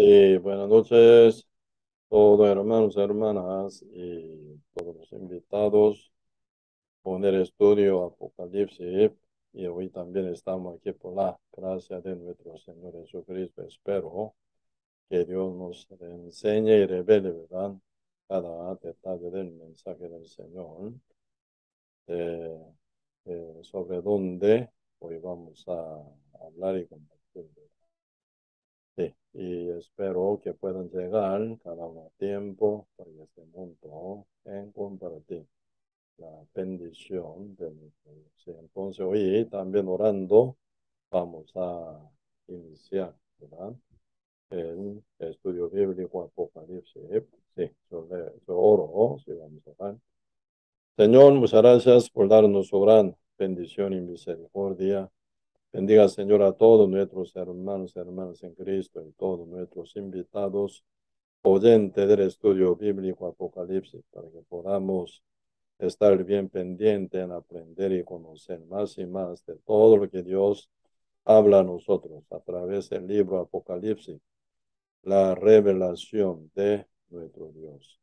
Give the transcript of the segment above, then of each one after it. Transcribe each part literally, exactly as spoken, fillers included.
Sí, buenas noches, todos hermanos, hermanas y todos los invitados con el estudio Apocalipsis. Y hoy también estamos aquí por la gracia de nuestro Señor Jesucristo. Espero que Dios nos enseñe y revele, ¿verdad?, cada detalle del mensaje del Señor, eh, eh, sobre dónde hoy vamos a hablar y compartir. Sí, y espero que puedan llegar cada uno a tiempo para este mundo en compartir la bendición de nuestro Dios. Sí, entonces hoy también orando vamos a iniciar, ¿verdad?, el estudio bíblico Apocalipsis. Sí, yo, le, yo oro, sí, vamos a orar. Señor, muchas gracias por darnos su gran bendición y misericordia. Bendiga, Señor, a todos nuestros hermanos y hermanas en Cristo y todos nuestros invitados oyentes del estudio bíblico Apocalipsis, para que podamos estar bien pendientes en aprender y conocer más y más de todo lo que Dios habla a nosotros a través del libro Apocalipsis, la revelación de nuestro Dios.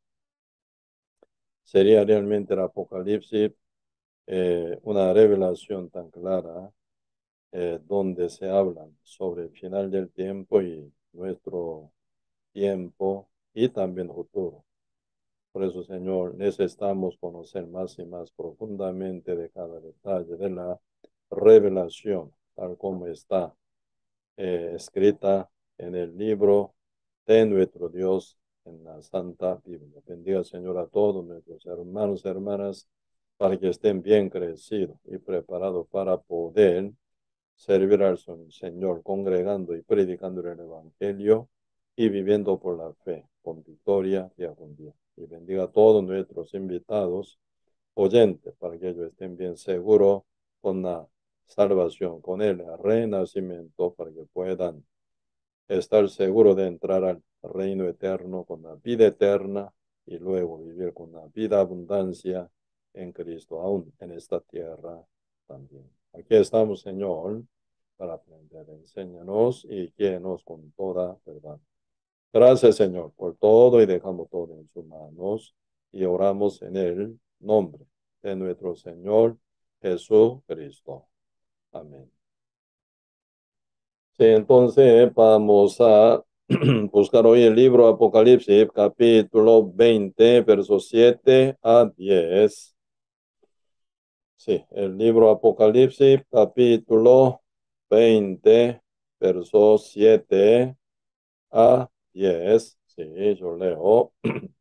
Sería realmente el Apocalipsis eh, una revelación tan clara, eh, donde se habla sobre el final del tiempo y nuestro tiempo y también futuro. Por eso, Señor, necesitamos conocer más y más profundamente de cada detalle de la revelación, tal como está eh, escrita en el libro de nuestro Dios en la Santa Biblia. Bendiga, Señor, a todos nuestros hermanos y hermanas, para que estén bien crecidos y preparados para poder servir al Señor, congregando y predicando el Evangelio y viviendo por la fe, con victoria día con día. Y bendiga a todos nuestros invitados, oyentes, para que ellos estén bien seguros con la salvación, con el renacimiento, para que puedan estar seguros de entrar al reino eterno con la vida eterna y luego vivir con la vida abundancia en Cristo, aún en esta tierra también. Aquí estamos, Señor, para aprender. Enséñanos y guíenos con toda verdad. Gracias, Señor, por todo, y dejamos todo en sus manos y oramos en el nombre de nuestro Señor Jesucristo. Amén. Sí, entonces vamos a buscar hoy el libro Apocalipsis, capítulo veinte, versos siete a diez. Sí, el libro Apocalipsis, capítulo veinte, versos siete a diez. Sí, yo leo.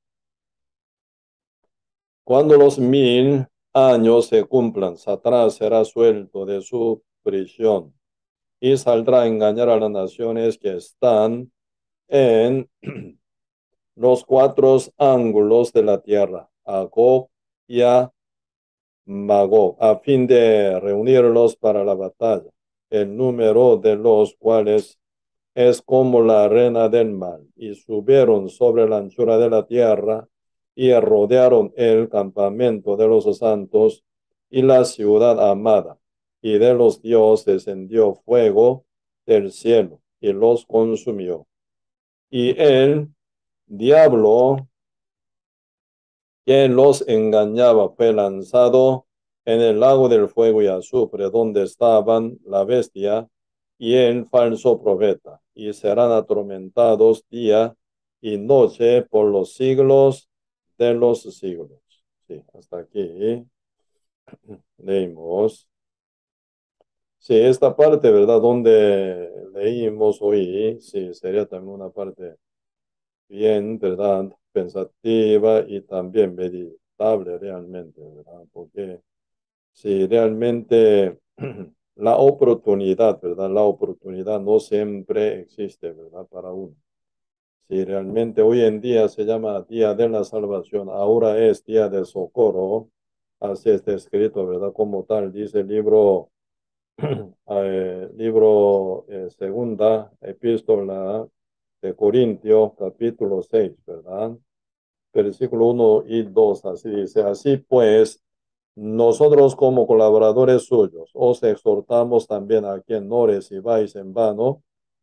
Cuando los mil años se cumplan, Satanás será suelto de su prisión y saldrá a engañar a las naciones que están en los cuatro ángulos de la tierra, a Gog y a Magog, a fin de reunirlos para la batalla, el número de los cuales es como la arena del mar, y subieron sobre la anchura de la tierra y rodearon el campamento de los santos y la ciudad amada, y de los dioses descendió fuego del cielo y los consumió. Y el diablo que los engañaba fue lanzado en el lago del fuego y azufre, donde estaban la bestia y el falso profeta, y serán atormentados día y noche por los siglos de los siglos. Sí, hasta aquí leímos. Sí, esta parte, ¿verdad? Donde leímos hoy, sí, sería también una parte bien, ¿verdad?, pensativa y también meditable realmente, ¿verdad? Porque si realmente la oportunidad, ¿verdad? La oportunidad no siempre existe, ¿verdad? Para uno. Si realmente hoy en día se llama Día de la Salvación, ahora es Día de Socorro, así está escrito, ¿verdad? Como tal, dice el libro, eh, libro eh, segunda, epístola de Corintios, capítulo seis, ¿verdad? Versículo uno y dos, así dice: así pues, nosotros como colaboradores suyos os exhortamos también a que no recibáis en vano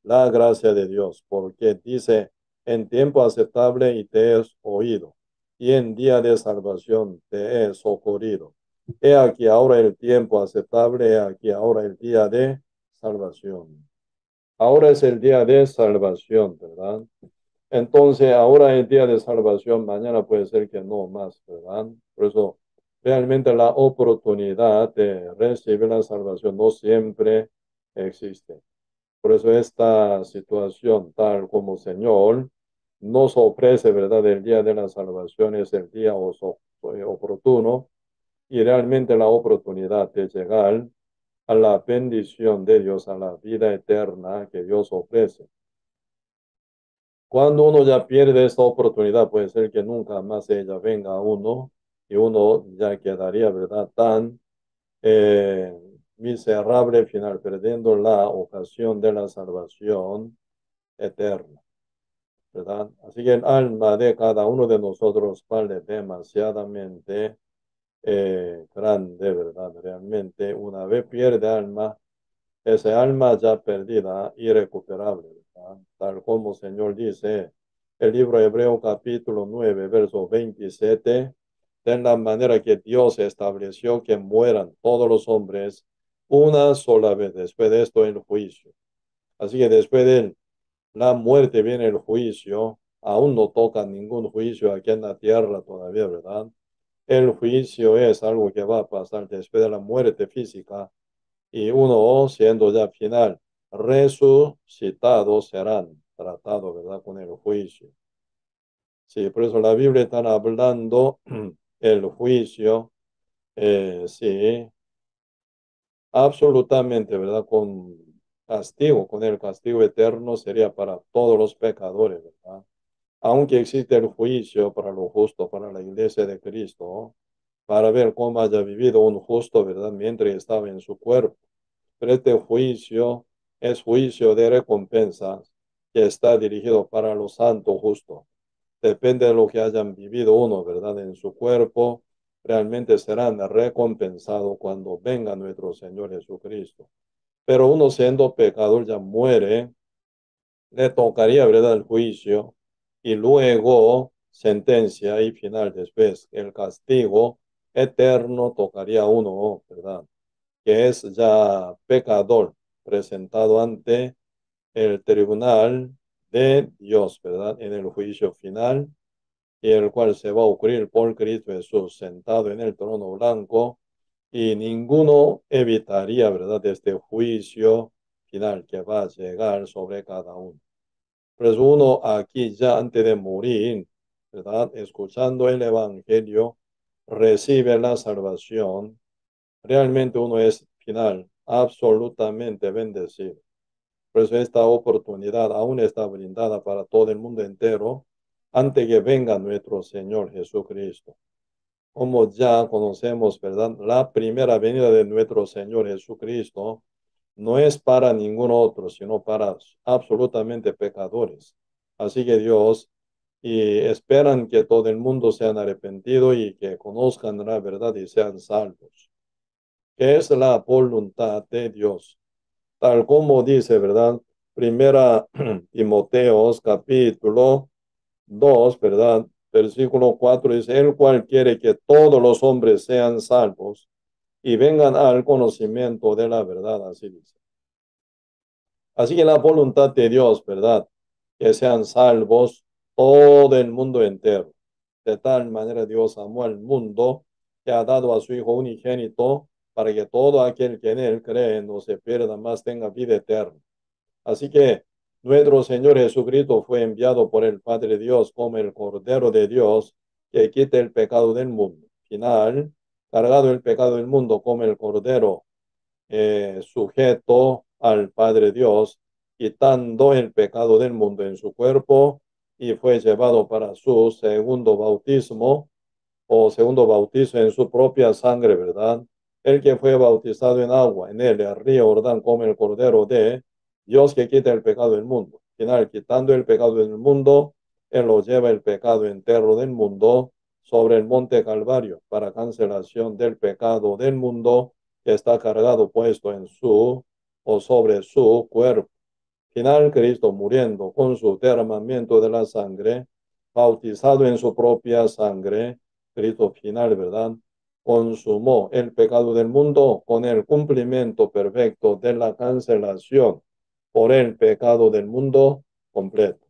la gracia de Dios, porque dice, en tiempo aceptable y te he oído, y en día de salvación te he socorrido. He aquí ahora el tiempo aceptable, he aquí ahora el día de salvación. Ahora es el día de salvación, ¿verdad? Entonces, ahora es el día de salvación, mañana puede ser que no más, ¿verdad? Por eso, realmente la oportunidad de recibir la salvación no siempre existe. Por eso esta situación, tal como Señor nos ofrece, ¿verdad? El día de la salvación es el día oso- oportuno y realmente la oportunidad de llegar a la bendición de Dios, a la vida eterna que Dios ofrece. Cuando uno ya pierde esta oportunidad, puede ser que nunca más ella venga a uno y uno ya quedaría, ¿verdad? Tan eh, miserable final, perdiendo la ocasión de la salvación eterna, ¿verdad? Así que el alma de cada uno de nosotros vale demasiadamente eh, grande, ¿verdad? Realmente, una vez pierde alma, ese alma ya perdida, irrecuperable, ¿verdad? Tal como el Señor dice, el libro Hebreo capítulo nueve, verso veintisiete, de la manera que Dios estableció que mueran todos los hombres una sola vez, después de esto el juicio. Así que después de la muerte viene el juicio, aún no toca ningún juicio aquí en la tierra todavía, ¿verdad? El juicio es algo que va a pasar después de la muerte física y uno, siendo ya final, resucitados serán tratados, ¿verdad? Con el juicio. Sí, por eso la Biblia está hablando el juicio, eh, sí, absolutamente, ¿verdad? Con castigo, con el castigo eterno sería para todos los pecadores, ¿verdad? Aunque existe el juicio para lo justo, para la iglesia de Cristo, para ver cómo haya vivido un justo, ¿verdad? Mientras estaba en su cuerpo. Pero este juicio es juicio de recompensa que está dirigido para los santos justos. Depende de lo que hayan vivido uno, ¿verdad? En su cuerpo, realmente serán recompensados cuando venga nuestro Señor Jesucristo. Pero uno siendo pecador ya muere, le tocaría, ¿verdad? El juicio y luego sentencia y final después. El castigo eterno tocaría a uno, ¿verdad? Que es ya pecador presentado ante el tribunal de Dios, ¿verdad? En el juicio final, y el cual se va a ocurrir por Cristo Jesús sentado en el trono blanco, y ninguno evitaría, ¿verdad? Este juicio final que va a llegar sobre cada uno. Pues uno aquí ya antes de morir, ¿verdad? Escuchando el Evangelio, recibe la salvación. Realmente uno es final, absolutamente bendecido. Por eso esta oportunidad aún está brindada para todo el mundo entero antes que venga nuestro Señor Jesucristo. Como ya conocemos, ¿verdad? La primera venida de nuestro Señor Jesucristo no es para ningún otro, sino para absolutamente pecadores. Así que Dios y esperan que todo el mundo sean arrepentido y que conozcan la verdad y sean salvos, que es la voluntad de Dios. Tal como dice, ¿verdad? Primera Timoteos capítulo dos, ¿verdad? Versículo cuatro dice, el cual quiere que todos los hombres sean salvos y vengan al conocimiento de la verdad, así dice. Así que la voluntad de Dios, ¿verdad? Que sean salvos todo el mundo entero. De tal manera Dios amó al mundo que ha dado a su Hijo unigénito para que todo aquel que en él cree no se pierda, más tenga vida eterna. Así que nuestro Señor Jesucristo fue enviado por el Padre Dios como el Cordero de Dios que quita el pecado del mundo. Final, cargado el pecado del mundo como el Cordero eh, sujeto al Padre Dios, quitando el pecado del mundo en su cuerpo y fue llevado para su segundo bautismo o segundo bautizo en su propia sangre, ¿verdad? El que fue bautizado en agua, en él, el río Jordán, como el Cordero de Dios que quita el pecado del mundo. Al final, quitando el pecado del mundo, él lo lleva el pecado entero del mundo sobre el monte Calvario para cancelación del pecado del mundo que está cargado puesto en su o sobre su cuerpo. Final, Cristo muriendo con su derramamiento de la sangre, bautizado en su propia sangre, Cristo final, ¿verdad? Consumó el pecado del mundo con el cumplimiento perfecto de la cancelación por el pecado del mundo completo.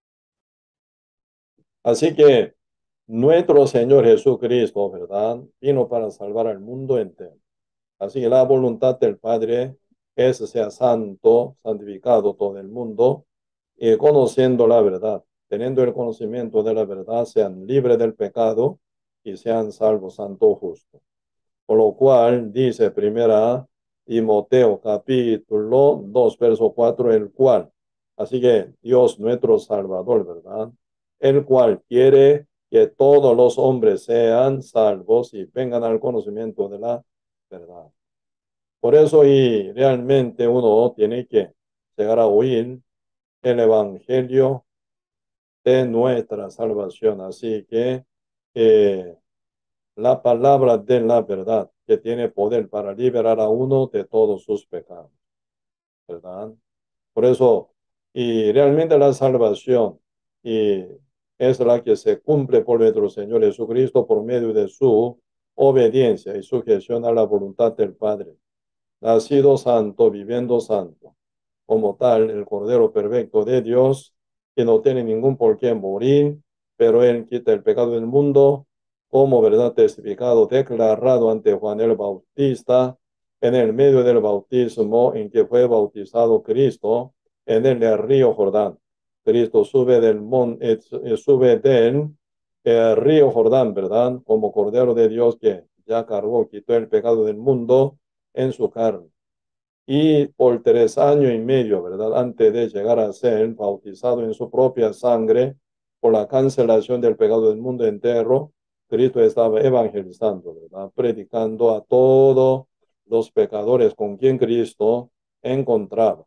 Así que nuestro Señor Jesucristo, ¿verdad? Vino para salvar al mundo entero. Así que la voluntad del Padre es que sea santo, santificado todo el mundo, y conociendo la verdad, teniendo el conocimiento de la verdad, sean libres del pecado y sean salvos, santo, justo. Por lo cual dice primera Timoteo capítulo dos, verso cuatro, el cual, así que Dios nuestro Salvador, ¿verdad? El cual quiere que todos los hombres sean salvos y vengan al conocimiento de la verdad. Por eso y realmente uno tiene que llegar a oír el evangelio de nuestra salvación. Así que eh, la palabra de la verdad que tiene poder para liberar a uno de todos sus pecados, ¿verdad? Por eso, y realmente la salvación y es la que se cumple por nuestro Señor Jesucristo por medio de su obediencia y sujeción a la voluntad del Padre. Nacido santo, viviendo santo. Como tal, el Cordero perfecto de Dios, que no tiene ningún por qué morir, pero Él quita el pecado del mundo, como verdad testificado, declarado ante Juan el Bautista, en el medio del bautismo en que fue bautizado Cristo, en el río Jordán. Cristo sube del monte, eh, sube del eh, río Jordán, ¿verdad? Como Cordero de Dios que ya cargó, quitó el pecado del mundo en su carne. Y por tres años y medio, ¿verdad? Antes de llegar a ser bautizado en su propia sangre por la cancelación del pecado del mundo entero, Cristo estaba evangelizando, ¿verdad? Predicando a todos los pecadores con quien Cristo encontraba.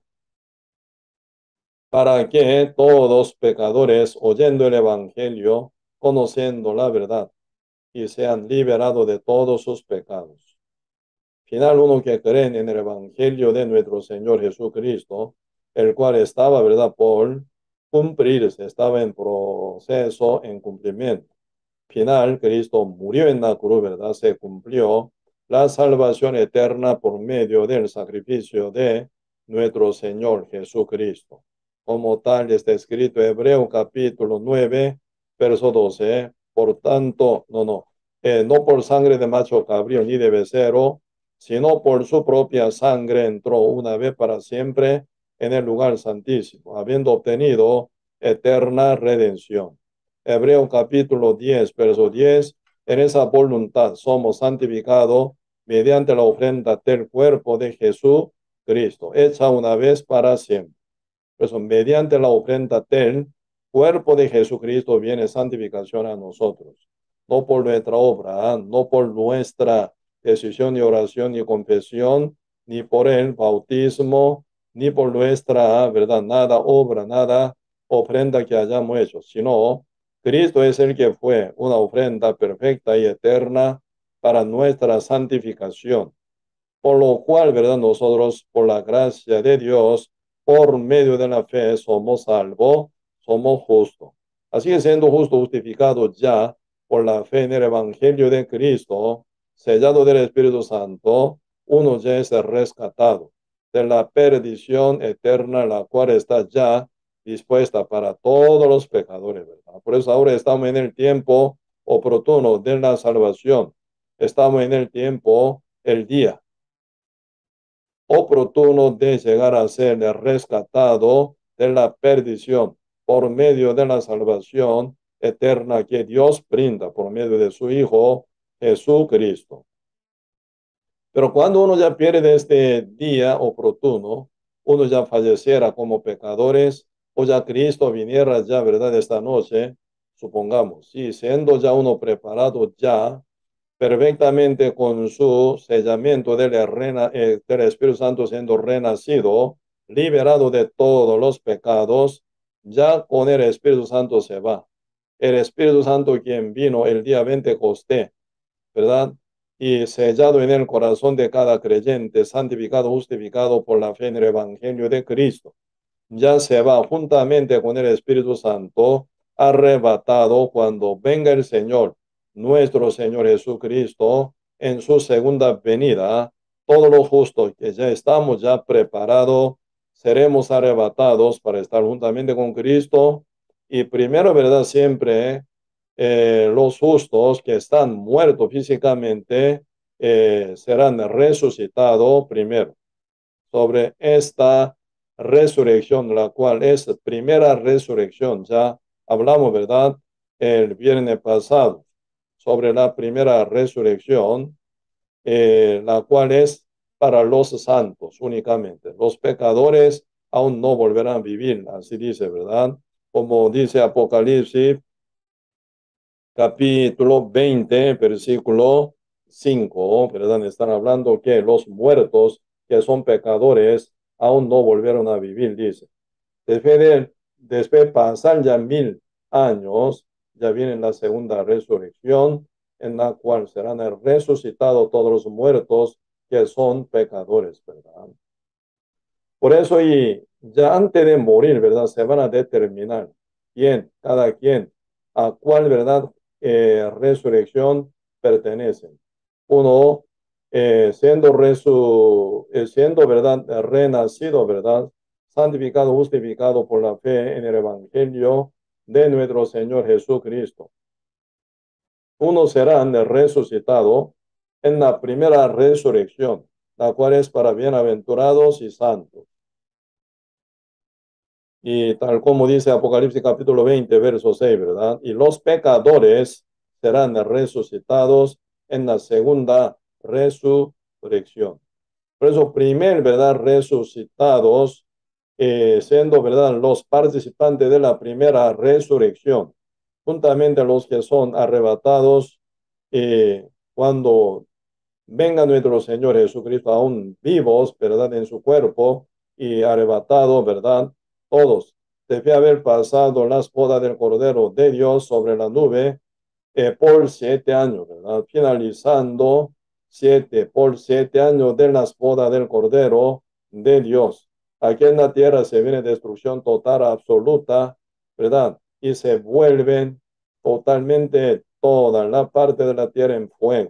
Para que todos pecadores, oyendo el evangelio, conociendo la verdad, y sean liberados de todos sus pecados. Final, uno que creen en el Evangelio de nuestro Señor Jesucristo, el cual estaba, ¿verdad?, por cumplirse, estaba en proceso, en cumplimiento. Final, Cristo murió en la cruz, ¿verdad? Se cumplió la salvación eterna por medio del sacrificio de nuestro Señor Jesucristo. Como tal está escrito Hebreo capítulo nueve, verso doce. Por tanto, no, no, eh, no por sangre de macho cabrío ni de becerro, sino por su propia sangre entró una vez para siempre en el lugar santísimo, habiendo obtenido eterna redención. Hebreo capítulo diez, verso diez, en esa voluntad somos santificados mediante la ofrenda del cuerpo de Jesucristo, hecha una vez para siempre. Por eso, mediante la ofrenda del cuerpo de Jesucristo viene santificación a nosotros, no por nuestra obra, ¿eh? No por nuestra decisión y oración y confesión, ni por el bautismo, ni por nuestra, ¿verdad? Nada obra, nada ofrenda que hayamos hecho, sino Cristo es el que fue una ofrenda perfecta y eterna para nuestra santificación. Por lo cual, ¿verdad? Nosotros, por la gracia de Dios, por medio de la fe, somos salvos, somos justos. Así que siendo justo, justificado ya por la fe en el Evangelio de Cristo, sellado del Espíritu Santo, uno ya es rescatado de la perdición eterna, la cual está ya dispuesta para todos los pecadores, ¿verdad? Por eso ahora estamos en el tiempo oportuno de la salvación. Estamos en el tiempo, el día oportuno de llegar a ser rescatado de la perdición por medio de la salvación eterna que Dios brinda por medio de su Hijo Jesucristo. Pero cuando uno ya pierde este día oportuno, uno ya falleciera como pecadores, o ya Cristo viniera ya, ¿verdad?, esta noche, supongamos, y siendo ya uno preparado ya perfectamente con su sellamiento del, rena, eh, del Espíritu Santo siendo renacido, liberado de todos los pecados, ya con el Espíritu Santo se va. El Espíritu Santo quien vino el día Pentecostés, ¿verdad? Y sellado en el corazón de cada creyente, santificado, justificado por la fe en el Evangelio de Cristo. ya se va juntamente con el Espíritu Santo, arrebatado cuando venga el Señor, nuestro Señor Jesucristo, en su segunda venida. Todos los justos que ya estamos ya preparados, seremos arrebatados para estar juntamente con Cristo. Y primero, ¿verdad? Siempre eh, los justos que están muertos físicamente eh, serán resucitados primero sobre esta resurrección, la cual es primera resurrección. Ya hablamos, ¿verdad? El viernes pasado sobre la primera resurrección, eh, la cual es para los santos únicamente. Los pecadores aún no volverán a vivir, así dice, ¿verdad? Como dice Apocalipsis capítulo veinte, versículo cinco, ¿verdad? Están hablando que los muertos que son pecadores aún no volvieron a vivir, dice. Después de, después de pasar ya mil años, ya viene la segunda resurrección, en la cual serán resucitados todos los muertos que son pecadores, ¿verdad? Por eso, y ya antes de morir, ¿verdad? Se van a determinar quién, cada quien, a cuál, ¿verdad? Eh, resurrección pertenecen. Uno, eh, siendo, resu, eh, siendo, ¿verdad? Renacido, ¿verdad? Santificado, justificado por la fe en el Evangelio de nuestro Señor Jesucristo. Uno será resucitado en la primera resurrección, la cual es para bienaventurados y santos. Y tal como dice Apocalipsis capítulo veinte, verso seis, ¿verdad? Y los pecadores serán resucitados en la segunda resurrección. Por eso, primer, ¿verdad? Resucitados, eh, siendo, ¿verdad? Los participantes de la primera resurrección, juntamente los que son arrebatados eh, cuando venga nuestro Señor Jesucristo aún vivos, ¿verdad? En su cuerpo y arrebatado, ¿verdad? Todos debe haber pasado las bodas del Cordero de Dios sobre la nube eh, por siete años, ¿verdad? Finalizando siete por siete años de las bodas del Cordero de Dios. Aquí en la tierra se viene destrucción total, absoluta, ¿verdad? Y se vuelven totalmente toda la parte de la tierra en fuego.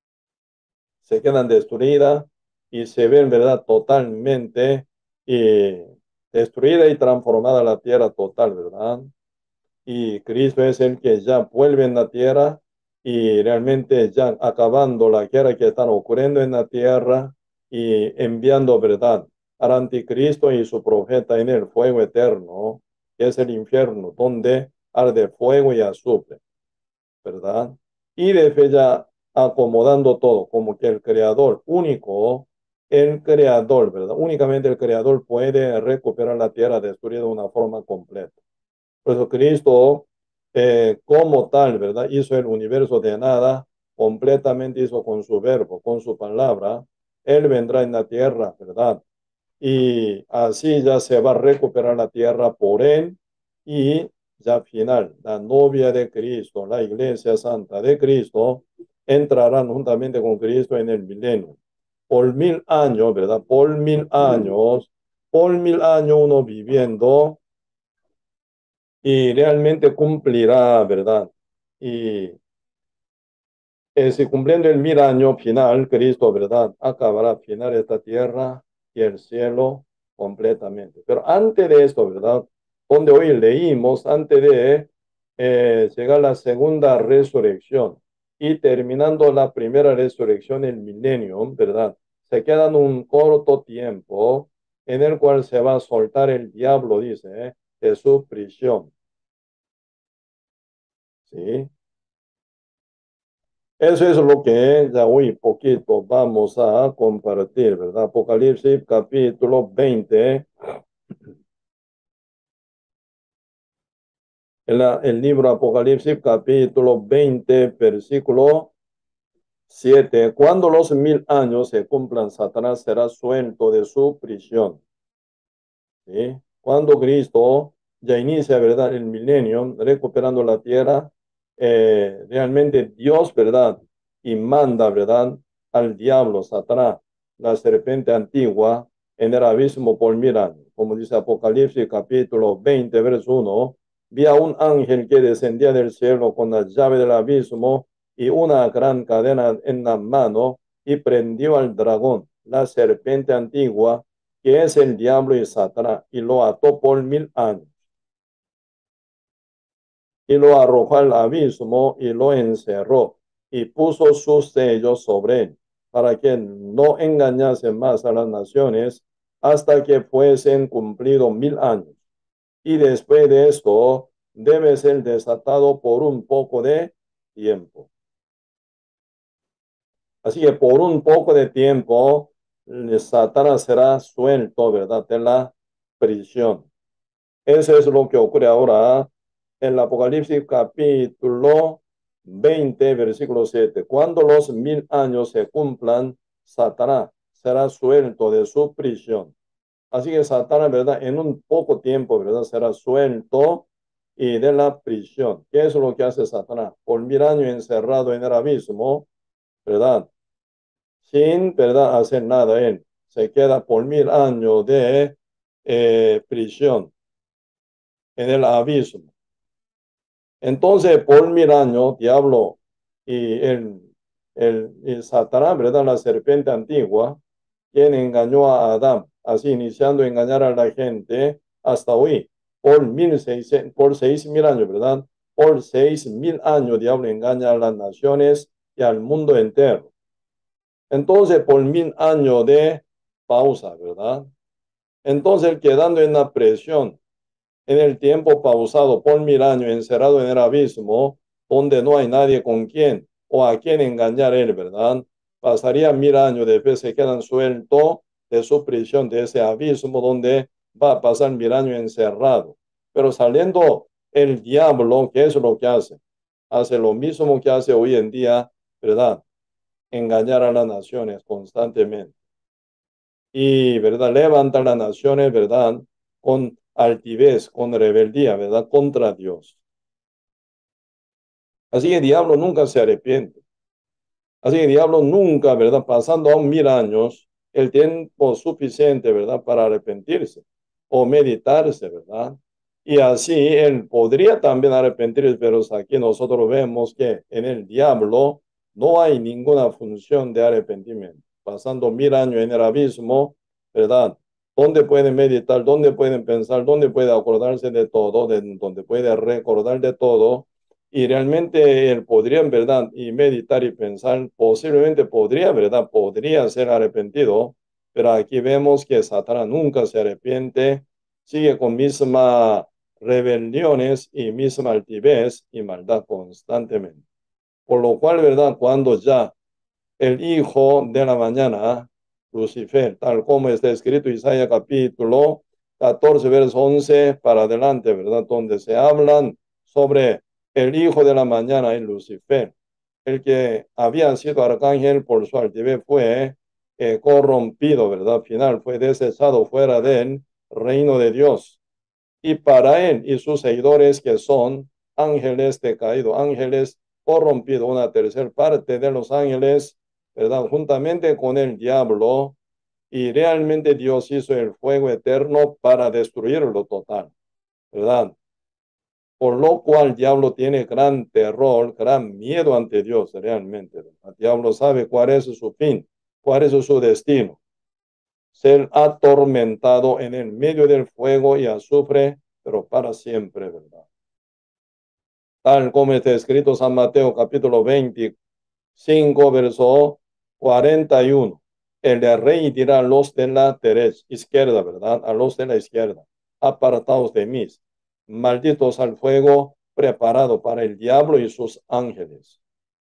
Se quedan destruidas y se ven, ¿verdad? Totalmente eh, destruida y transformada la tierra total, ¿verdad? Y Cristo es el que ya vuelve en la tierra y realmente ya acabando la guerra que están ocurriendo en la tierra y enviando, ¿verdad? Al anticristo y su profeta en el fuego eterno, que es el infierno, donde arde fuego y azufre, ¿verdad? Y después ya acomodando todo, como que el creador único, el creador, ¿verdad? Únicamente el creador puede recuperar la tierra destruida de una forma completa. Por eso Cristo, eh, como tal, ¿verdad? Hizo el universo de nada, completamente hizo con su verbo, con su palabra. Él vendrá en la tierra, ¿verdad? Y así ya se va a recuperar la tierra por él y ya final, la novia de Cristo, la iglesia santa de Cristo, entrarán juntamente con Cristo en el milenio. Por mil años, ¿verdad? Por mil años, por mil años uno viviendo y realmente cumplirá, ¿verdad? Y eh, si cumpliendo el mil año final, Cristo, ¿verdad? Acabará final esta tierra y el cielo completamente. Pero antes de esto, ¿verdad? Donde hoy leímos, antes de eh, llegar la segunda resurrección y terminando la primera resurrección, el milenio, ¿verdad? Se quedan un corto tiempo en el cual se va a soltar el diablo, dice, ¿eh? De su prisión, ¿sí? Eso es lo que ya hoy poquito vamos a compartir, ¿verdad? Apocalipsis capítulo veinte, el, el libro Apocalipsis capítulo veinte, versículo siete. Cuando los mil años se cumplan, Satanás será suelto de su prisión, ¿sí? Cuando Cristo ya inicia, ¿verdad? El milenio, recuperando la tierra, eh, realmente Dios, ¿verdad? Y manda, ¿verdad? Al diablo, Satanás, la serpiente antigua, en el abismo por mil años. Como dice Apocalipsis capítulo veinte, verso uno, vi a un ángel que descendía del cielo con la llave del abismo y una gran cadena en la mano, y prendió al dragón, la serpiente antigua, que es el diablo y Satanás, y lo ató por mil años. Y lo arrojó al abismo y lo encerró, y puso sus sellos sobre él, para que no engañase más a las naciones hasta que fuesen cumplidos mil años. Y después de esto debe ser desatado por un poco de tiempo. Así que por un poco de tiempo, Satanás será suelto, ¿verdad?, de la prisión. Eso es lo que ocurre ahora en el Apocalipsis capítulo veinte, versículo siete. Cuando los mil años se cumplan, Satanás será suelto de su prisión. Así que Satanás, ¿verdad?, en un poco tiempo, ¿verdad?, será suelto y de la prisión. ¿Qué es lo que hace Satanás? Por mil años encerrado en el abismo, ¿verdad?, sin, ¿verdad?, hacer nada él. Se queda por mil años de eh, prisión en el abismo. Entonces, por mil años, diablo y el, el, el Satanás, ¿verdad?, la serpiente antigua, quien engañó a Adán, así iniciando a engañar a la gente hasta hoy, por, mil seis, por seis mil años, ¿verdad? Por seis mil años, diablo engaña a las naciones y al mundo entero. Entonces, por mil años de pausa, ¿verdad? Entonces, quedando en la presión, en el tiempo pausado por mil años, encerrado en el abismo, donde no hay nadie con quien o a quien engañar él, ¿verdad? Pasaría mil años, después se quedan sueltos de su prisión, de ese abismo donde va a pasar mil años encerrado. Pero saliendo el diablo, ¿qué es lo que hace? Hace lo mismo que hace hoy en día, ¿verdad? Engañar a las naciones constantemente. Y, ¿verdad?, levanta a las naciones, ¿verdad?, con altivez, con rebeldía, ¿verdad?, contra Dios. Así que el diablo nunca se arrepiente. Así que el diablo nunca, ¿verdad?, pasando aún mil años, el tiempo suficiente, ¿verdad?, para arrepentirse o meditarse, ¿verdad? Y así él podría también arrepentirse, pero aquí nosotros vemos que en el diablo no hay ninguna función de arrepentimiento. Pasando mil años en el abismo, ¿verdad?, ¿dónde pueden meditar? ¿Dónde pueden pensar? ¿Dónde puede acordarse de todo? De, ¿dónde puede recordar de todo? Y realmente él podría, en verdad, y meditar y pensar, posiblemente podría, ¿verdad? Podría ser arrepentido, pero aquí vemos que Satanás nunca se arrepiente, sigue con mismas rebeliones y misma altivez y maldad constantemente. Por lo cual, ¿verdad?, cuando ya el hijo de la mañana, Lucifer, tal como está escrito en Isaías capítulo catorce, verso once para adelante, ¿verdad?, donde se hablan sobre el hijo de la mañana y Lucifer, el que había sido arcángel por su altivez fue eh, corrompido, ¿verdad? Al final fue desechado fuera del reino de Dios. Y para él y sus seguidores, que son ángeles decaídos, ángeles corrompidos, una tercera parte de los ángeles, ¿verdad?, juntamente con el diablo, y realmente Dios hizo el fuego eterno para destruirlo total, ¿verdad? Por lo cual el diablo tiene gran terror, gran miedo ante Dios realmente. El diablo sabe cuál es su fin, cuál es su destino. Ser atormentado en el medio del fuego y azufre, pero para siempre, ¿verdad? Tal como está escrito San Mateo capítulo veinticinco, verso cuarenta y uno. El rey dirá a los de la derecha, izquierda, ¿verdad?, a los de la izquierda: apartaos de mí, malditos al fuego preparado para el diablo y sus ángeles.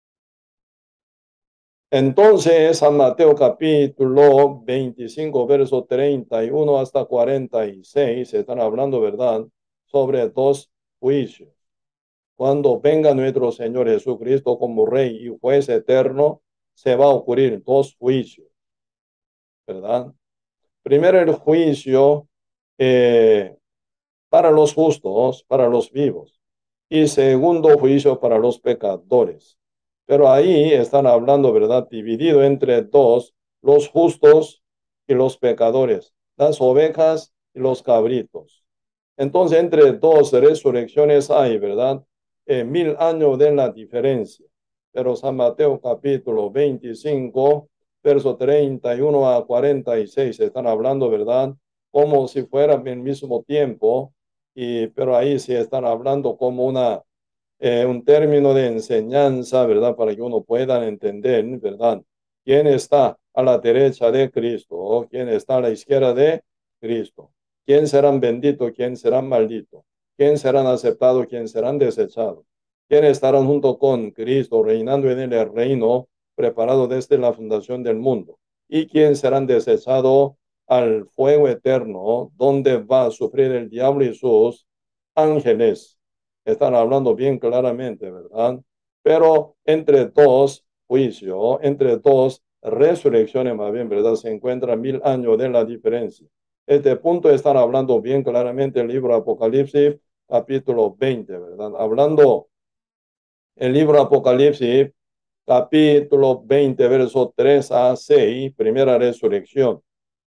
Entonces, San Mateo capítulo veinticinco, verso treinta y uno hasta cuarenta y seis, se están hablando, ¿verdad?, sobre dos juicios. Cuando venga nuestro Señor Jesucristo como Rey y Juez eterno, se va a ocurrir dos juicios, ¿verdad? Primero, el juicio eh, para los justos, para los vivos, y segundo juicio para los pecadores. Pero ahí están hablando, ¿verdad?, dividido entre dos, los justos y los pecadores. las ovejas y los cabritos. Entonces, entre dos resurrecciones hay, ¿verdad? Eh, mil años de la diferencia. Pero San Mateo capítulo veinticinco, verso treinta y uno a cuarenta y seis, están hablando, ¿verdad? Como si fuera el mismo tiempo, y, pero ahí sí están hablando como una, eh, un término de enseñanza, ¿verdad? Para que uno pueda entender, ¿verdad? ¿Quién está a la derecha de Cristo o quién está a la izquierda de Cristo? ¿Quién serán benditos? ¿Quién serán malditos? ¿Quién serán aceptados? ¿Quién serán desechados? ¿Quién estarán junto con Cristo reinando en el reino preparado desde la fundación del mundo? ¿Y quién serán desechados al fuego eterno donde va a sufrir el diablo y sus ángeles? Están hablando bien claramente, ¿verdad? Pero entre dos juicios, entre dos resurrecciones más bien, ¿verdad? Se encuentra mil años de la diferencia. Este punto están hablando bien claramente el libro Apocalipsis, capítulo veinte, ¿verdad? Hablando el libro Apocalipsis, capítulo veinte, versos tres a seis, primera resurrección.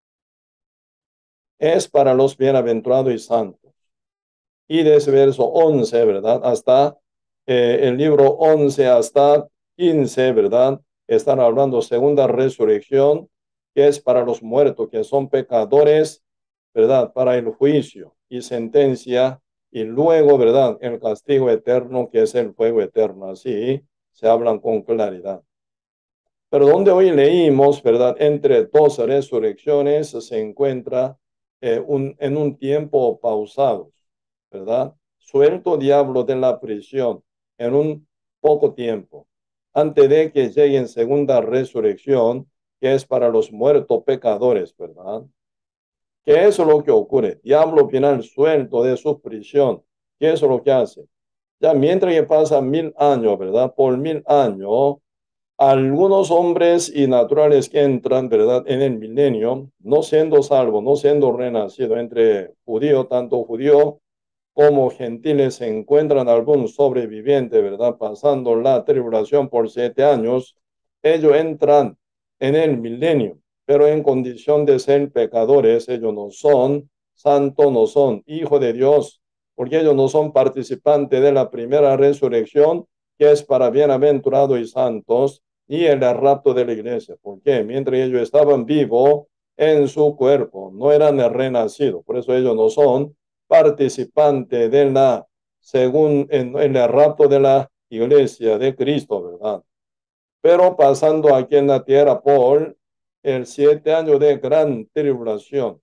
Es para los bienaventurados y santos. Y desde verso once, ¿verdad? Hasta eh, el libro once hasta quince, ¿verdad? Están hablando segunda resurrección, que es para los muertos, que son pecadores, ¿verdad? Para el juicio y sentencia, y luego, ¿verdad? El castigo eterno, que es el fuego eterno. Así se hablan con claridad. Pero donde hoy leímos, ¿verdad? Entre dos resurrecciones se encuentra eh, un, en un tiempo pausado, ¿verdad? Suelto diablo de la prisión en un poco tiempo, antes de que llegue en segunda resurrección, que es para los muertos pecadores, ¿verdad? ¿Qué es lo que ocurre? Diablo final suelto de su prisión. ¿Qué es lo que hace? Ya mientras que pasa mil años, ¿verdad? Por mil años, algunos hombres y naturales que entran, ¿verdad? En el milenio, no siendo salvos, no siendo renacidos entre judíos, tanto judíos como gentiles, se encuentran algún sobreviviente, ¿verdad? Pasando la tribulación por siete años, ellos entran en el milenio, pero en condición de ser pecadores. Ellos no son santos, no son hijos de Dios, porque ellos no son participantes de la primera resurrección, que es para bienaventurados y santos, y el rapto de la iglesia. ¿Por qué? Mientras ellos estaban vivos en su cuerpo, no eran renacidos, por eso ellos no son participante de la, según en, en el rapto de la iglesia de Cristo, ¿verdad? Pero pasando aquí en la tierra por el siete años de gran tribulación,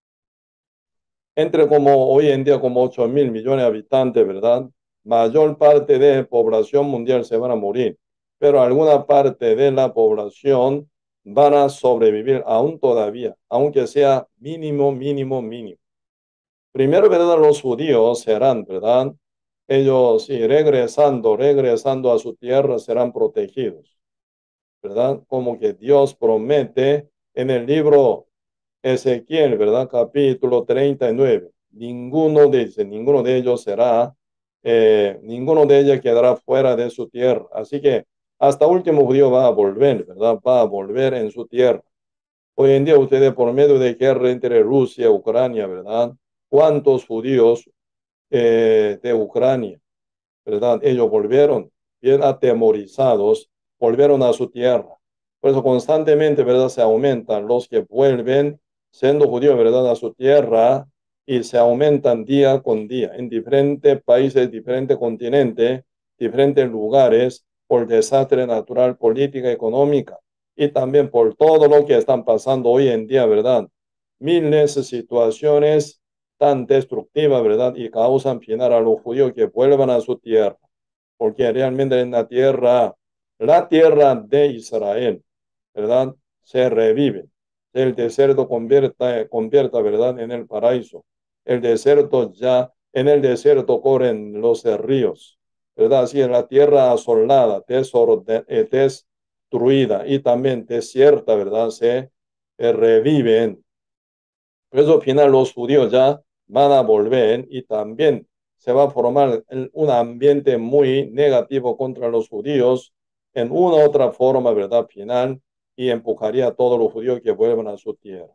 entre como hoy en día como ocho mil millones de habitantes, ¿verdad? Mayor parte de la población mundial se van a morir, pero alguna parte de la población van a sobrevivir aún todavía, aunque sea mínimo, mínimo, mínimo. Primero, ¿verdad? Los judíos serán, ¿verdad? Ellos, sí, regresando, regresando a su tierra, serán protegidos, ¿verdad? Como que Dios promete en el libro Ezequiel, ¿verdad? Capítulo treinta y nueve. Ninguno dice, ninguno de ellos será, eh, ninguno de ellos quedará fuera de su tierra. Así que hasta último judío va a volver, ¿verdad? Va a volver en su tierra. Hoy en día ustedes por medio de guerra entre Rusia y Ucrania, ¿verdad? ¿Cuántos judíos eh, de Ucrania, ¿verdad? Ellos volvieron bien atemorizados, volvieron a su tierra. Por eso constantemente, ¿verdad? Se aumentan los que vuelven siendo judíos, ¿verdad? A su tierra y se aumentan día con día en diferentes países, diferentes continentes, diferentes lugares por desastre natural, política, económica y también por todo lo que están pasando hoy en día, ¿verdad? Miles de situaciones tan destructivas, ¿verdad? Y causan final a los judíos que vuelvan a su tierra, porque realmente en la tierra, la tierra de Israel, ¿verdad? Se revive. El desierto convierta, convierta, ¿verdad? En el paraíso. El desierto ya, en el desierto corren los ríos, ¿verdad? Así en la tierra asolada, desorden, eh, destruida y también desierta, ¿verdad? Se eh, reviven. Por eso al final los judíos ya van a volver y también se va a formar un ambiente muy negativo contra los judíos en una u otra forma, ¿verdad? Final, y empujaría a todos los judíos que vuelvan a su tierra.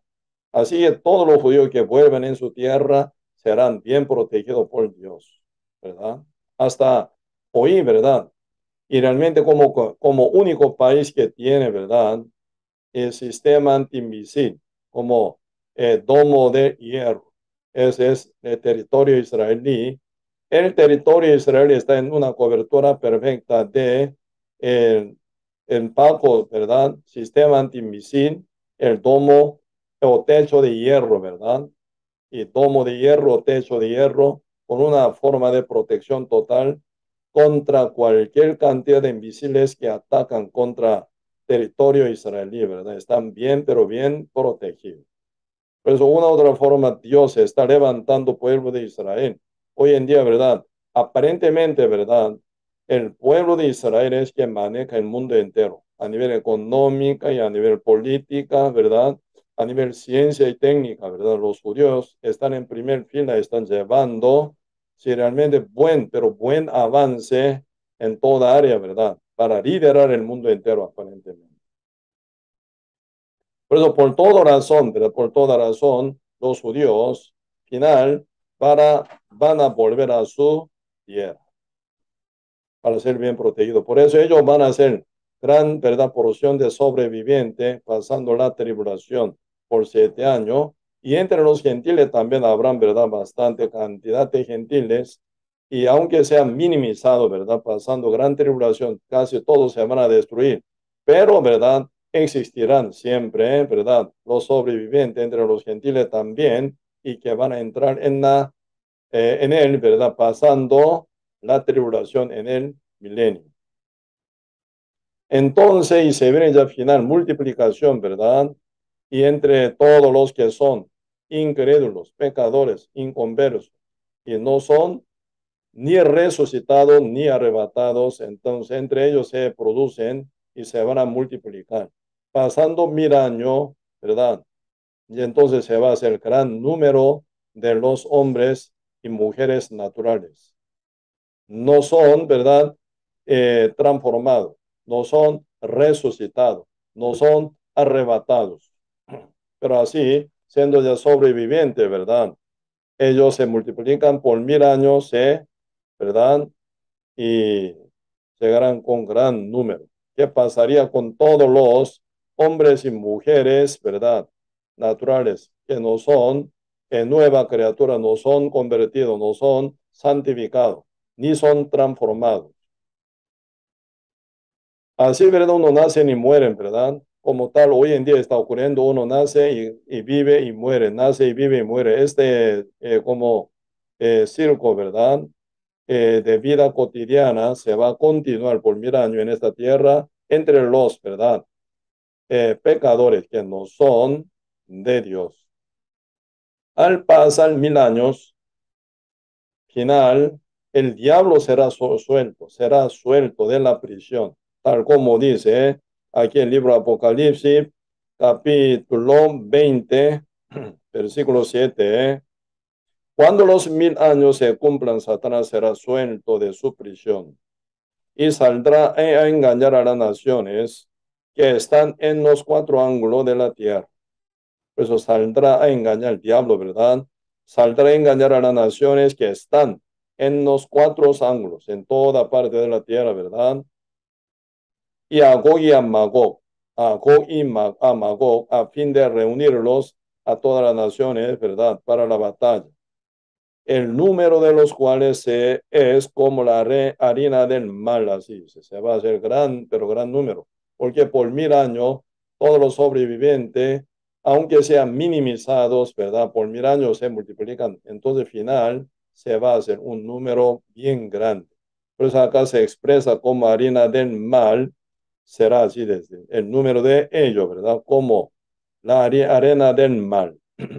Así que todos los judíos que vuelven en su tierra serán bien protegidos por Dios, ¿verdad? Hasta hoy, ¿verdad? Y realmente como, como único país que tiene, ¿verdad? El sistema antimisil, como el domo de hierro. Ese es el territorio israelí. El territorio israelí está en una cobertura perfecta de el, el Paco, ¿verdad? Sistema antimisil, el domo o techo de hierro, ¿verdad? Y domo de hierro o techo de hierro con una forma de protección total contra cualquier cantidad de misiles que atacan contra territorio israelí, ¿verdad? Están bien, pero bien protegidos. Por eso, una u otra forma, Dios está levantando pueblo de Israel. Hoy en día, ¿verdad? Aparentemente, ¿verdad? El pueblo de Israel es quien maneja el mundo entero, a nivel económico y a nivel política, ¿verdad? A nivel ciencia y técnica, ¿verdad? Los judíos están en primer fila, están llevando, si realmente buen, pero buen avance en toda área, ¿verdad? Para liderar el mundo entero, aparentemente. Por eso, por toda razón, pero por toda razón, los judíos, final, para, van a volver a su tierra para ser bien protegidos. Por eso ellos van a ser gran, ¿verdad?, porción de sobreviviente pasando la tribulación por siete años. Y entre los gentiles también habrán, ¿verdad?, bastante cantidad de gentiles. Y aunque sean minimizados, ¿verdad?, pasando gran tribulación, casi todos se van a destruir. Pero, ¿verdad?, existirán siempre, ¿verdad?, los sobrevivientes entre los gentiles también y que van a entrar en, la, eh, en él, ¿verdad?, pasando la tribulación en el milenio. Entonces, y se viene ya final, multiplicación, ¿verdad? Y entre todos los que son incrédulos, pecadores, inconversos, y no son ni resucitados ni arrebatados, entonces entre ellos se producen y se van a multiplicar. Pasando mil años, ¿verdad? Y entonces se va a hacer gran número de los hombres y mujeres naturales. No son, ¿verdad?, eh, transformados, no son resucitados, no son arrebatados. Pero así, siendo ya sobrevivientes, ¿verdad? Ellos se multiplican por mil años, ¿eh? ¿Verdad? Y llegarán con gran número. ¿Qué pasaría con todos los hombres y mujeres, ¿verdad?, naturales, que no son en nueva criatura, no son convertidos, no son santificados, ni son transformados? Así, ¿verdad? Uno nace y muere, ¿verdad? Como tal, hoy en día está ocurriendo, uno nace y, y vive y muere, nace y vive y muere. Este eh, como eh, circo, ¿verdad?, Eh, de vida cotidiana se va a continuar por mil años en esta tierra entre los, ¿verdad?, Eh, pecadores que no son de Dios. Al pasar mil años, final, el diablo será suelto, será suelto de la prisión, tal como dice ¿eh? Aquí el libro Apocalipsis, capítulo veinte, versículo siete. ¿eh? Cuando los mil años se cumplan, Satanás será suelto de su prisión y saldrá a engañar a las naciones que están en los cuatro ángulos de la tierra. Por eso saldrá a engañar el diablo, ¿verdad? Saldrá a engañar a las naciones que están en los cuatro ángulos, en toda parte de la tierra, ¿verdad? Y a Gog y a Magog, a Gog y a Magog, a fin de reunirlos a todas las naciones, ¿verdad?, para la batalla. El número de los cuales se, es como la re, harina del mal, así se, se va a hacer gran, pero gran número, porque por mil años todos los sobrevivientes, aunque sean minimizados, ¿verdad?, por mil años se multiplican, entonces al final se va a hacer un número bien grande. Por eso acá se expresa como harina del mal, será así desde el número de ellos, ¿verdad?, como la arena del mal.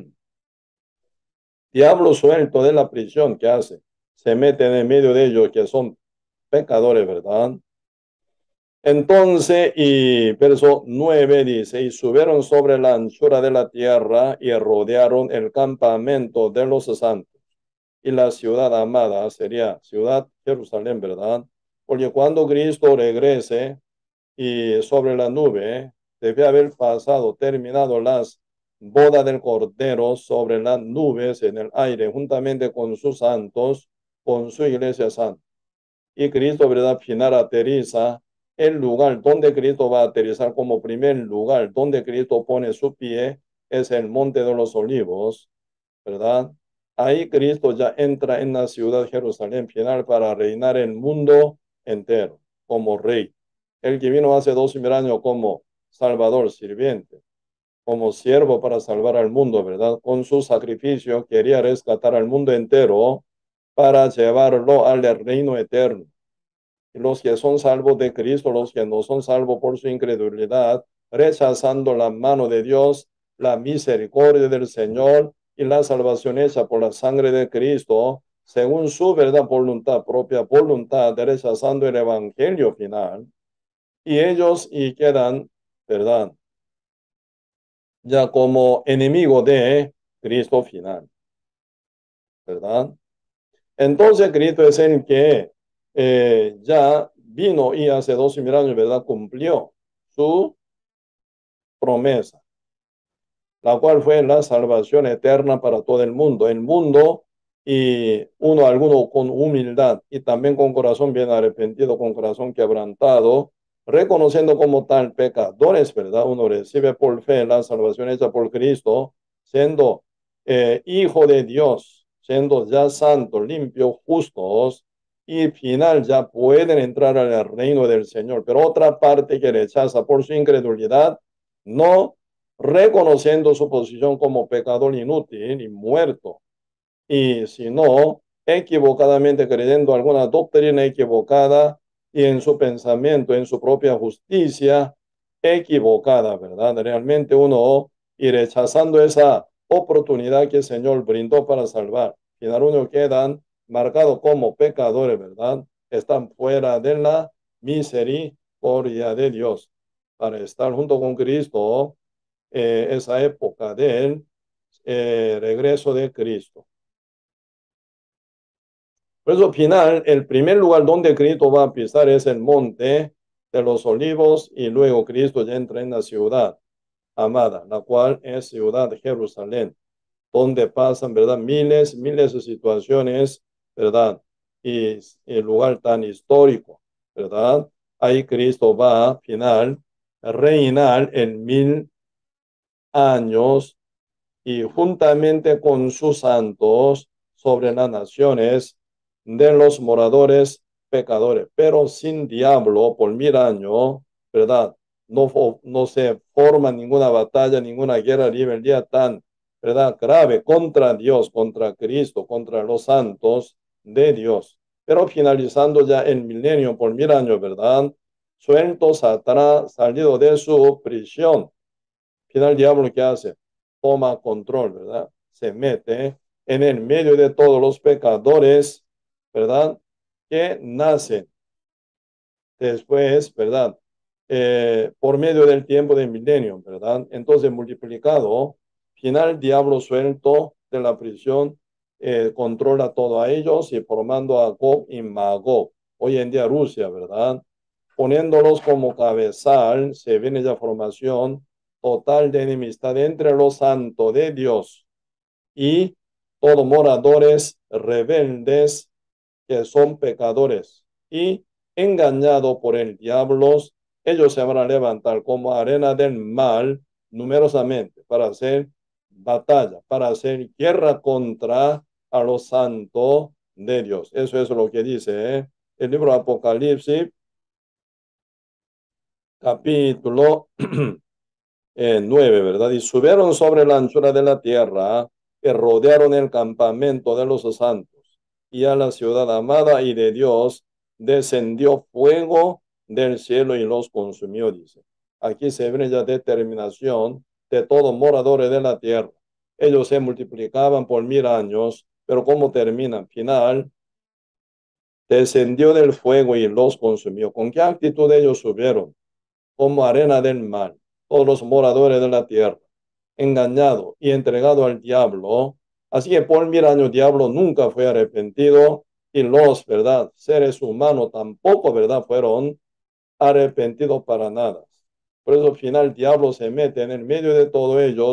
Diablo suelto de la prisión, ¿qué hace? Se mete en el medio de ellos que son pecadores, ¿verdad? Entonces, y verso nueve dice, y subieron sobre la anchura de la tierra y rodearon el campamento de los santos. Y la ciudad amada sería ciudad Jerusalén, ¿verdad? Porque cuando Cristo regrese y sobre la nube, debe haber pasado, terminado las boda del Cordero sobre las nubes en el aire, juntamente con sus santos, con su iglesia santa. Y Cristo, ¿verdad? Final aterriza el lugar donde Cristo va a aterrizar como primer lugar, donde Cristo pone su pie, es el Monte de los Olivos, ¿verdad? Ahí Cristo ya entra en la ciudad de Jerusalén final para reinar el mundo entero como rey. El que vino hace dos mil años como Salvador, sirviente, como siervo para salvar al mundo, ¿verdad? Con su sacrificio quería rescatar al mundo entero para llevarlo al reino eterno. Y los que son salvos de Cristo, los que no son salvos por su incredulidad, rechazando la mano de Dios, la misericordia del Señor y la salvación hecha por la sangre de Cristo, según su verdad voluntad, propia voluntad, rechazando el evangelio final. Y ellos y quedan, ¿verdad? Ya como enemigo de Cristo final, ¿verdad? Entonces Cristo es el que eh, ya vino y hace doce mil años, ¿verdad? Cumplió su promesa, la cual fue la salvación eterna para todo el mundo. El mundo y uno, alguno con humildad y también con corazón bien arrepentido, con corazón quebrantado, reconociendo como tal pecadores, ¿verdad? Uno recibe por fe la salvación hecha por Cristo, siendo eh, hijo de Dios, siendo ya santos, limpios, justos, y final ya pueden entrar al reino del Señor. Pero otra parte que rechaza por su incredulidad, no reconociendo su posición como pecador inútil y muerto, y si no, equivocadamente creyendo alguna doctrina equivocada y en su pensamiento, en su propia justicia equivocada, ¿verdad? Realmente uno, y rechazando esa oportunidad que el Señor brindó para salvar, final uno quedan marcados como pecadores, ¿verdad? Están fuera de la misericordia de Dios para estar junto con Cristo, eh, esa época del eh, regreso de Cristo. Por eso, al final, el primer lugar donde Cristo va a pisar es el monte de los olivos, y luego Cristo ya entra en la ciudad amada, la cual es ciudad de Jerusalén, donde pasan, ¿verdad? Miles, miles de situaciones, ¿verdad? Y el lugar tan histórico, ¿verdad? Ahí Cristo va a final a reinar en mil años y juntamente con sus santos sobre las naciones de los moradores pecadores, pero sin diablo por mil años, ¿verdad? No, no se forma ninguna batalla, ninguna guerra, rebeldía tan, ¿verdad? Grave contra Dios, contra Cristo, contra los santos de Dios. Pero finalizando ya el milenio por mil años, ¿verdad? Sueltos atrás, salido de su prisión. Final, el diablo, ¿qué hace? Toma control, ¿verdad? Se mete en el medio de todos los pecadores, ¿verdad? Que nacen después, ¿verdad? Eh, por medio del tiempo del milenio, ¿verdad? Entonces, multiplicado, final, diablo suelto de la prisión, eh, controla todo a ellos y formando a Gog y Magog. Hoy en día Rusia, ¿verdad? Poniéndolos como cabezal, se viene ya formación total de enemistad entre los santos de Dios y todos moradores rebeldes que son pecadores, y engañados por el diablo, ellos se van a levantar como arena del mal numerosamente para hacer batalla, para hacer guerra contra a los santos de Dios. Eso es lo que dice, ¿eh? El libro de Apocalipsis, capítulo eh, nueve, ¿verdad? Y subieron sobre la anchura de la tierra, que rodearon el campamento de los santos, y a la ciudad amada y de Dios descendió fuego del cielo y los consumió, dice. Aquí se ve ya determinación de todos moradores de la tierra. Ellos se multiplicaban por mil años, pero ¿cómo terminan? Final, descendió del fuego y los consumió. ¿Con qué actitud ellos subieron? Como arena del mar, todos los moradores de la tierra, engañado y entregado al diablo. Así que por mil años el diablo nunca fue arrepentido, y los, ¿verdad? Seres humanos tampoco, ¿verdad? Fueron arrepentidos para nada. Por eso al final el diablo se mete en el medio de todos ellos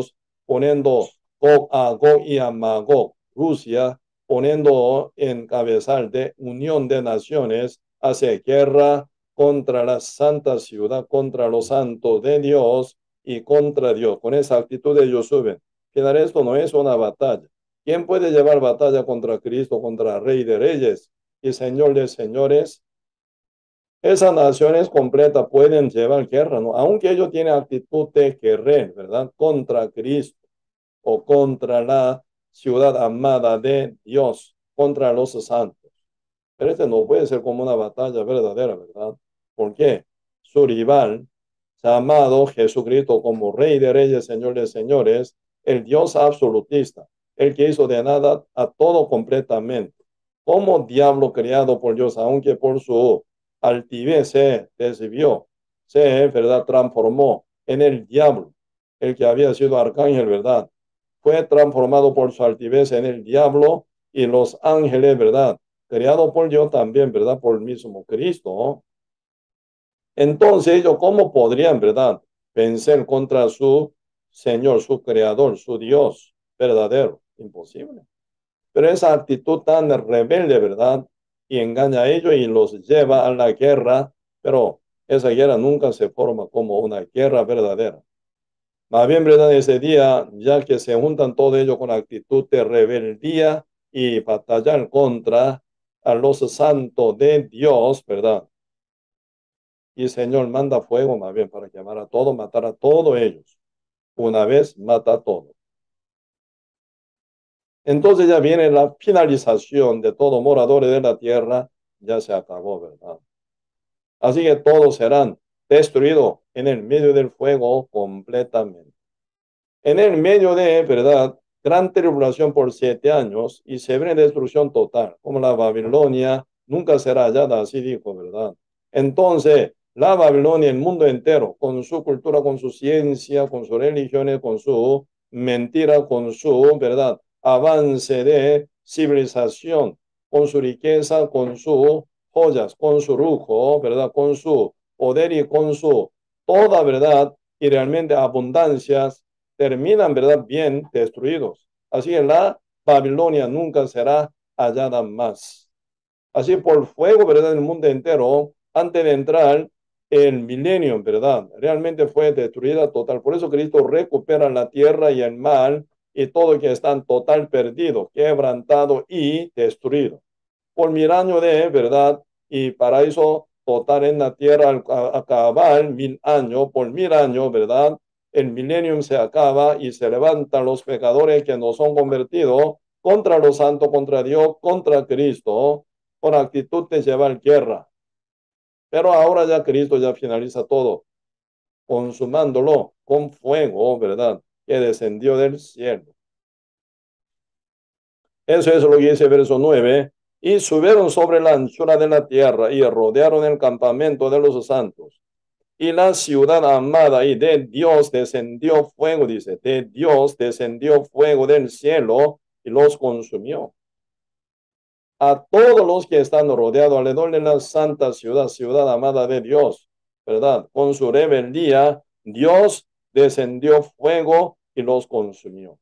poniendo Gog a Gog y a Magog, Rusia, poniendo en cabezal de unión de naciones, hace guerra contra la santa ciudad, contra los santos de Dios y contra Dios. Con esa actitud ellos suben. Final, esto no es una batalla. ¿Quién puede llevar batalla contra Cristo, contra el Rey de Reyes y Señor de Señores? Esas naciones completas pueden llevar guerra, ¿no? Aunque ellos tienen actitud de guerrero, ¿verdad? Contra Cristo o contra la ciudad amada de Dios, contra los santos. Pero este no puede ser como una batalla verdadera, ¿verdad? ¿Por qué? Su rival, llamado Jesucristo como Rey de Reyes, Señor de Señores, el Dios absolutista, el que hizo de nada a todo completamente, como diablo creado por Dios, aunque por su altivez se desvió, se, ¿verdad?, transformó en el diablo, el que había sido arcángel, ¿verdad? Fue transformado por su altivez en el diablo y los ángeles, ¿verdad? Creado por Dios también, ¿verdad? Por el mismo Cristo. Entonces ellos, ¿cómo podrían, verdad, vencer contra su Señor, su Creador, su Dios verdadero? Imposible. Pero esa actitud tan rebelde, ¿verdad? Y engaña a ellos y los lleva a la guerra, pero esa guerra nunca se forma como una guerra verdadera. Más bien, ¿verdad? Ese día, ya que se juntan todo ello con actitud de rebeldía y batallar contra a los santos de Dios, ¿verdad? Y el Señor manda fuego más bien para quemar a todos, matar a todos ellos. Una vez mata a todos. Entonces ya viene la finalización de todos moradores de la tierra. Ya se acabó, ¿verdad? Así que todos serán destruidos en el medio del fuego completamente. En el medio de, ¿verdad?, gran tribulación por siete años y severa destrucción total, como la Babilonia nunca será hallada, así dijo, ¿verdad? Entonces, la Babilonia, el mundo entero, con su cultura, con su ciencia, con sus religiones, con su mentira, con su, ¿verdad?, avance de civilización, con su riqueza, con sus joyas, con su lujo, ¿verdad?, con su poder y con su toda, ¿verdad?, y realmente abundancias, terminan, ¿verdad?, bien destruidos. Así que la Babilonia nunca será hallada más. Así por fuego, ¿verdad?, en el mundo entero, antes de entrar el milenio, ¿verdad?, realmente fue destruida total. Por eso Cristo recupera la tierra y el mar y todo que están total perdido, quebrantado y destruido. Por mil años de, ¿verdad?, y paraíso total en la tierra al acabar mil años, por mil años, ¿verdad?, el milenio se acaba y se levantan los pecadores que no son convertidos contra los santos, contra Dios, contra Cristo, con actitud de llevar guerra. Pero ahora ya Cristo ya finaliza todo, consumándolo con fuego, ¿verdad?, que descendió del cielo. Eso es lo que dice el verso nueve. Y subieron sobre la anchura de la tierra y rodearon el campamento de los santos. Y la ciudad amada y de Dios descendió fuego, dice, de Dios descendió fuego del cielo y los consumió. A todos los que están rodeados alrededor de la santa ciudad, ciudad amada de Dios, ¿verdad? Con su rebeldía, Dios descendió fuego y los consumió.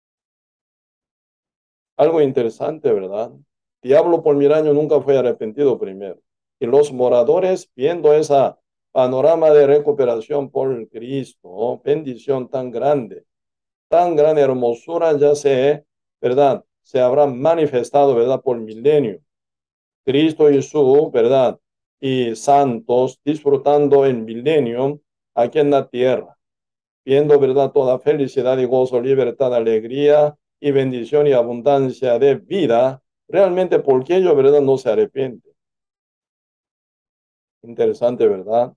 Algo interesante, ¿verdad? Diablo por mil años nunca fue arrepentido primero. Y los moradores, viendo esa panorama de recuperación por Cristo, ¿no?, bendición tan grande, tan gran hermosura, ya se, ¿verdad?, se habrá manifestado, ¿verdad?, por milenio. Cristo y su, ¿verdad?, y santos disfrutando el milenio aquí en la tierra, viendo, ¿verdad?, toda felicidad y gozo, libertad, alegría y bendición y abundancia de vida, realmente porque ellos, ¿verdad?, no se arrepienten. Interesante, ¿verdad?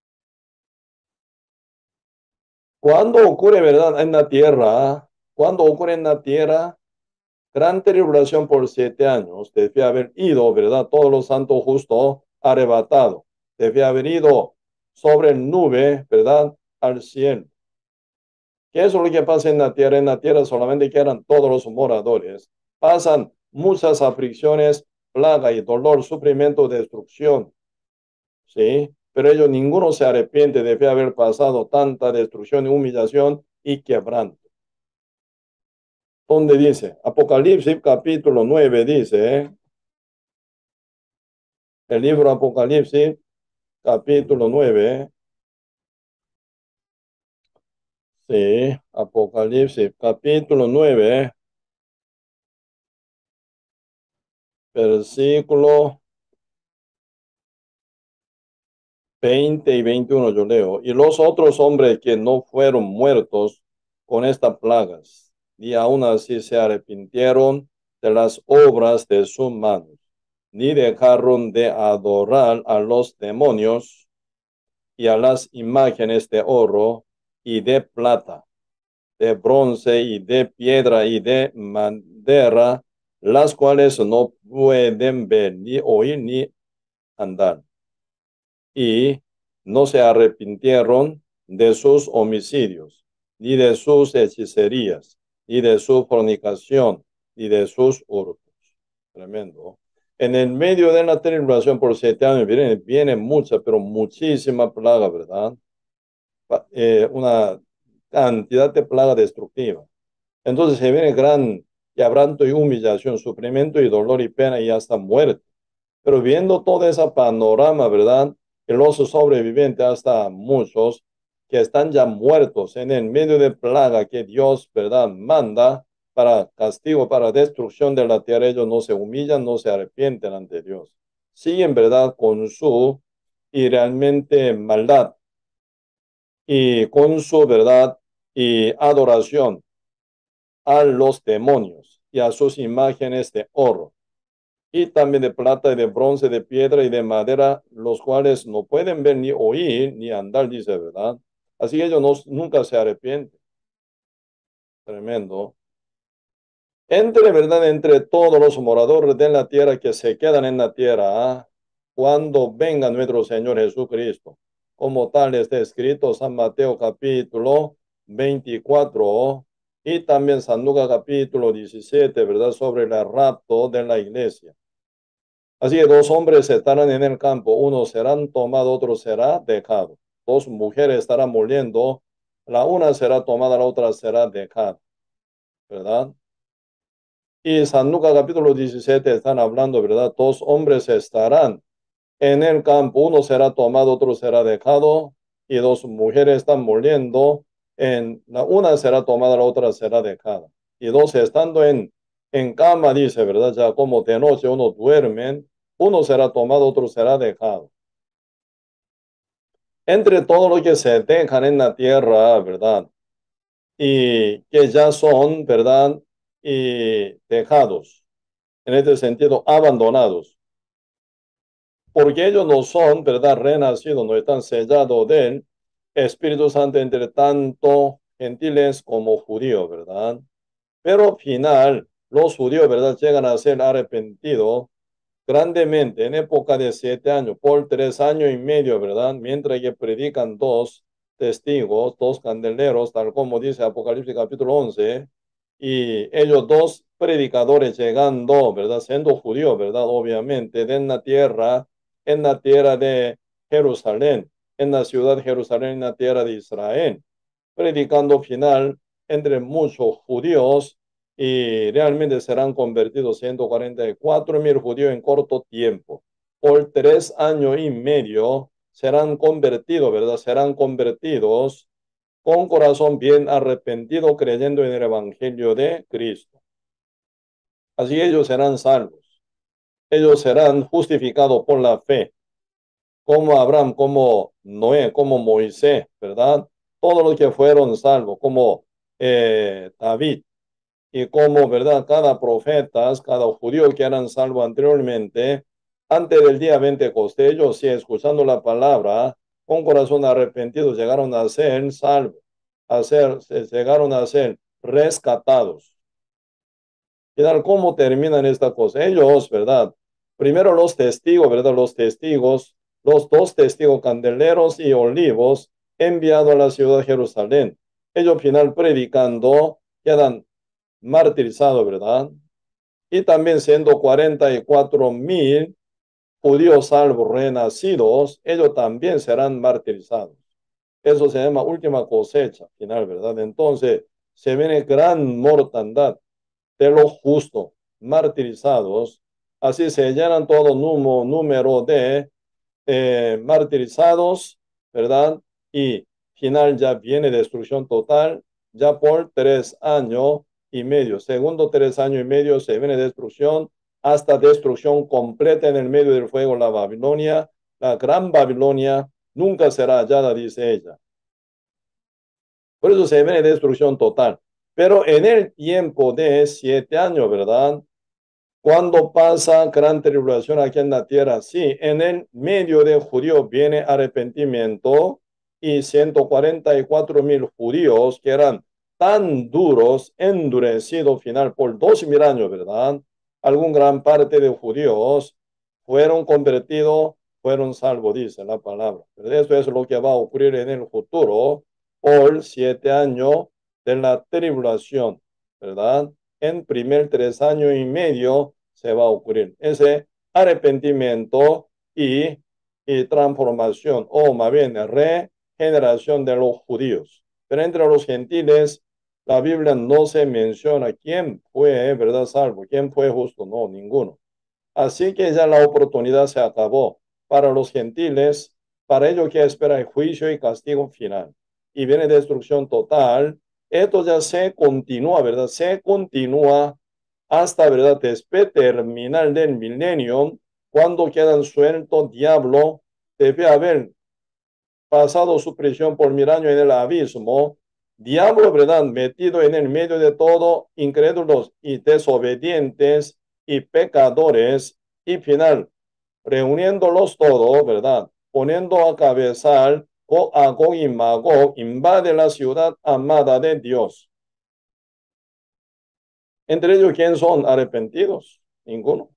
¿Cuándo ocurre, verdad, en la tierra? ¿Cuándo ocurre en la tierra? Gran tribulación por siete años. Debe haber ido, ¿verdad?, todos los santos justos arrebatados. Debe haber ido sobre nube, ¿verdad?, al cielo. ¿Qué es lo que pasa en la tierra? En la tierra solamente quedan todos los moradores. Pasan muchas aflicciones, plaga y dolor, sufrimiento, destrucción. ¿Sí? Pero ellos ninguno se arrepiente de haber pasado tanta destrucción, humillación y quebranto. ¿Dónde dice? Apocalipsis capítulo nueve dice, ¿eh? El libro Apocalipsis capítulo nueve. Sí, Apocalipsis capítulo nueve, versículo veinte y veintiuno yo leo. Y los otros hombres que no fueron muertos con estas plagas, y aún así se arrepintieron de las obras de sus manos, ni dejaron de adorar a los demonios y a las imágenes de oro y de plata, de bronce y de piedra y de madera, las cuales no pueden ver, ni oír, ni andar. Y no se arrepintieron de sus homicidios, ni de sus hechicerías, ni de su fornicación, ni de sus hurtos. Tremendo. En el medio de la tribulación por siete años viene, viene mucha, pero muchísima plaga, ¿verdad? Eh, una cantidad de plaga destructiva. Entonces se viene gran quebranto y humillación, sufrimiento y dolor y pena y hasta muerte. Pero viendo todo ese panorama, ¿verdad? Que los sobrevivientes, hasta muchos que están ya muertos en el medio de plaga que Dios, ¿verdad? Manda para castigo, para destrucción de la tierra, ellos no se humillan, no se arrepienten ante Dios. Siguen, ¿verdad? Con su y realmente maldad y con su verdad y adoración a los demonios y a sus imágenes de oro y también de plata y de bronce, de piedra y de madera, los cuales no pueden ver ni oír ni andar, dice, ¿verdad? Así ellos no, nunca se arrepienten. Tremendo. Entre, ¿verdad? Entre todos los moradores de la tierra que se quedan en la tierra, ¿ah? Cuando venga nuestro Señor Jesucristo, como tal está escrito San Mateo capítulo veinticuatro y también San Lucas capítulo diecisiete, ¿verdad? Sobre el rapto de la iglesia. Así que dos hombres estarán en el campo, uno será tomado, otro será dejado. Dos mujeres estarán muriendo, la una será tomada, la otra será dejada, ¿verdad? Y San Lucas capítulo diecisiete están hablando, ¿verdad? Dos hombres estarán en el campo, uno será tomado, otro será dejado, y dos mujeres están muriendo, en, la una será tomada, la otra será dejada. Y dos estando en, en cama, dice, ¿verdad? Ya como de noche uno duermen, uno será tomado, otro será dejado. Entre todos los que se dejan en la tierra, ¿verdad? Y que ya son, ¿verdad? Y dejados, en este sentido, abandonados. Porque ellos no son, ¿verdad? Renacidos, no están sellados del Espíritu Santo entre tanto gentiles como judíos, ¿verdad? Pero al final, los judíos, ¿verdad? Llegan a ser arrepentidos grandemente en época de siete años, por tres años y medio, ¿verdad? Mientras que predican dos testigos, dos candeleros, tal como dice Apocalipsis capítulo once, y ellos dos predicadores llegando, ¿verdad? Siendo judíos, ¿verdad? Obviamente, de la tierra, en la tierra de Jerusalén, en la ciudad de Jerusalén, en la tierra de Israel, predicando final entre muchos judíos y realmente serán convertidos ciento cuarenta y cuatro mil judíos en corto tiempo. Por tres años y medio serán convertidos, ¿verdad? Serán convertidos con corazón bien arrepentido, creyendo en el Evangelio de Cristo. Así ellos serán salvos. Ellos serán justificados por la fe, como Abraham, como Noé, como Moisés, ¿verdad? Todos los que fueron salvos, como eh, David, y como, ¿verdad? Cada profeta, cada judío que eran salvos anteriormente, antes del día Pentecostés, ellos sí, escuchando la palabra, con corazón arrepentido, llegaron a ser salvos, a ser, llegaron a ser rescatados. ¿Y tal cómo terminan esta cosa? Ellos, ¿verdad? Primero los testigos, ¿verdad? Los testigos, los dos testigos candeleros y olivos enviados a la ciudad de Jerusalén. Ellos al final predicando quedan martirizado, ¿verdad? Y también siendo cuarenta y cuatro mil judíos salvos renacidos, ellos también serán martirizados. Eso se llama última cosecha final, ¿verdad? Entonces, se viene gran mortandad. de los justos, martirizados. Así se llenan todo número, número de eh, martirizados, ¿verdad? Y final ya viene destrucción total, ya por tres años y medio. Segundo tres años y medio se viene destrucción, hasta destrucción completa en el medio del fuego. La Babilonia, la gran Babilonia, nunca será hallada, dice ella. Por eso se viene destrucción total. Pero en el tiempo de siete años, ¿verdad? Cuando pasa gran tribulación aquí en la tierra, sí, en el medio de judíos viene arrepentimiento y ciento cuarenta y cuatro mil judíos que eran tan duros, endurecidos final por dos mil años, ¿verdad? Algún gran parte de judíos fueron convertidos, fueron salvos, dice la palabra. Pero eso es lo que va a ocurrir en el futuro por siete años de la tribulación, ¿verdad? En primer tres años y medio se va a ocurrir ese arrepentimiento y, y transformación, o más bien regeneración de los judíos. Pero entre los gentiles, la Biblia no se menciona quién fue, ¿verdad? Salvo, quién fue justo, no, ninguno. Así que ya la oportunidad se acabó para los gentiles, para ellos que espera el juicio y castigo final. Y viene destrucción total. Esto ya se continúa, ¿verdad? Se continúa hasta, ¿verdad? Después terminal del milenio, cuando quedan sueltos, diablo debe haber pasado su prisión por mil años en el abismo. Diablo, ¿verdad? Metido en el medio de todo, incrédulos y desobedientes y pecadores, y final, reuniéndolos todos, ¿verdad? Poniendo a cabezal a Gog y Magog, invade la ciudad amada de Dios. Entre ellos, ¿quién son arrepentidos? Ninguno.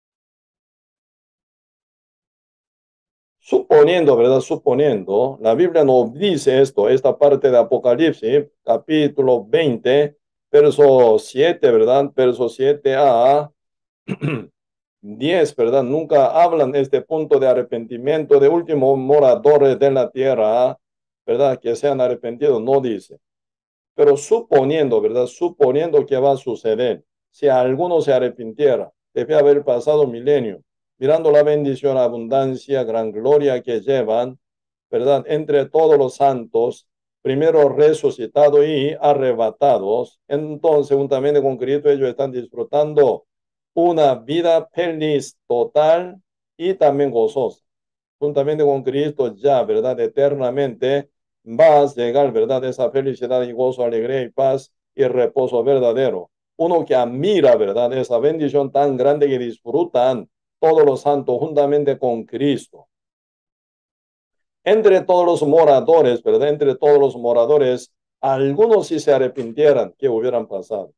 Suponiendo, ¿verdad? Suponiendo, la Biblia nos dice esto, esta parte de Apocalipsis, capítulo veinte, verso siete, ¿verdad? Verso siete a diez, ¿verdad? Nunca hablan de este punto de arrepentimiento de últimos moradores de la tierra, ¿verdad? Que sean arrepentidos, no dice. Pero suponiendo, ¿verdad? Suponiendo que va a suceder, si alguno se arrepintiera, debe haber pasado milenio, mirando la bendición, abundancia, gran gloria que llevan, ¿verdad? Entre todos los santos, primero resucitados y arrebatados. Entonces, juntamente con Cristo, ellos están disfrutando una vida feliz, total y también gozosa. Juntamente con Cristo ya, ¿verdad? Eternamente vas a llegar, ¿verdad? Esa felicidad y gozo, alegría y paz y reposo verdadero. Uno que admira, ¿verdad? Esa bendición tan grande que disfrutan todos los santos juntamente con Cristo. Entre todos los moradores, ¿verdad? Entre todos los moradores, algunos si se arrepintieran, ¿qué hubieran pasado?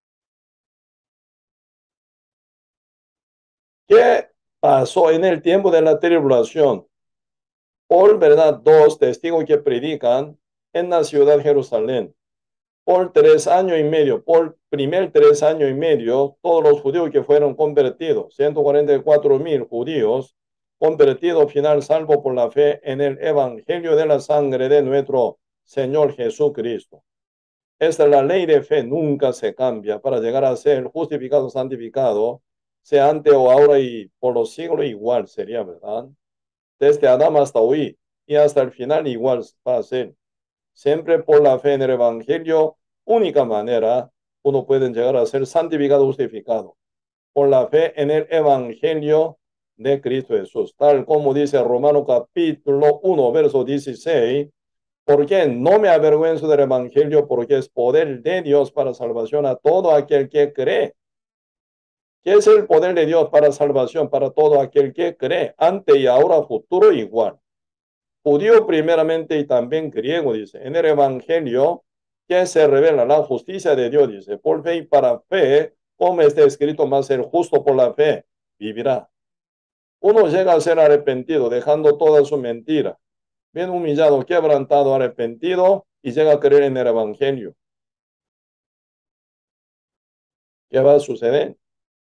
¿Qué pasó en el tiempo de la tribulación? Por verdad, dos testigos que predican en la ciudad de Jerusalén. Por tres años y medio, por primer tres años y medio, todos los judíos que fueron convertidos, ciento cuarenta y cuatro mil judíos, convertidos final salvo por la fe en el evangelio de la sangre de nuestro Señor Jesucristo. Esta es la ley de fe, nunca se cambia para llegar a ser justificado, santificado, sea antes o ahora y por los siglos igual sería, ¿verdad? Desde Adán hasta hoy y hasta el final igual va a ser. Siempre por la fe en el evangelio, única manera uno puede llegar a ser santificado, justificado. Por la fe en el evangelio de Cristo Jesús. Tal como dice Romano capítulo uno, verso dieciséis. Porque no me avergüenzo del evangelio, porque es poder de Dios para salvación a todo aquel que cree. ¿Qué es el poder de Dios para salvación? Para todo aquel que cree, ante y ahora, futuro igual. Judío primeramente y también griego, dice. En el evangelio que se revela la justicia de Dios, dice. Por fe y para fe, como está escrito, más el justo por la fe vivirá. Uno llega a ser arrepentido, dejando toda su mentira. Bien humillado, quebrantado, arrepentido y llega a creer en el evangelio. ¿Qué va a suceder?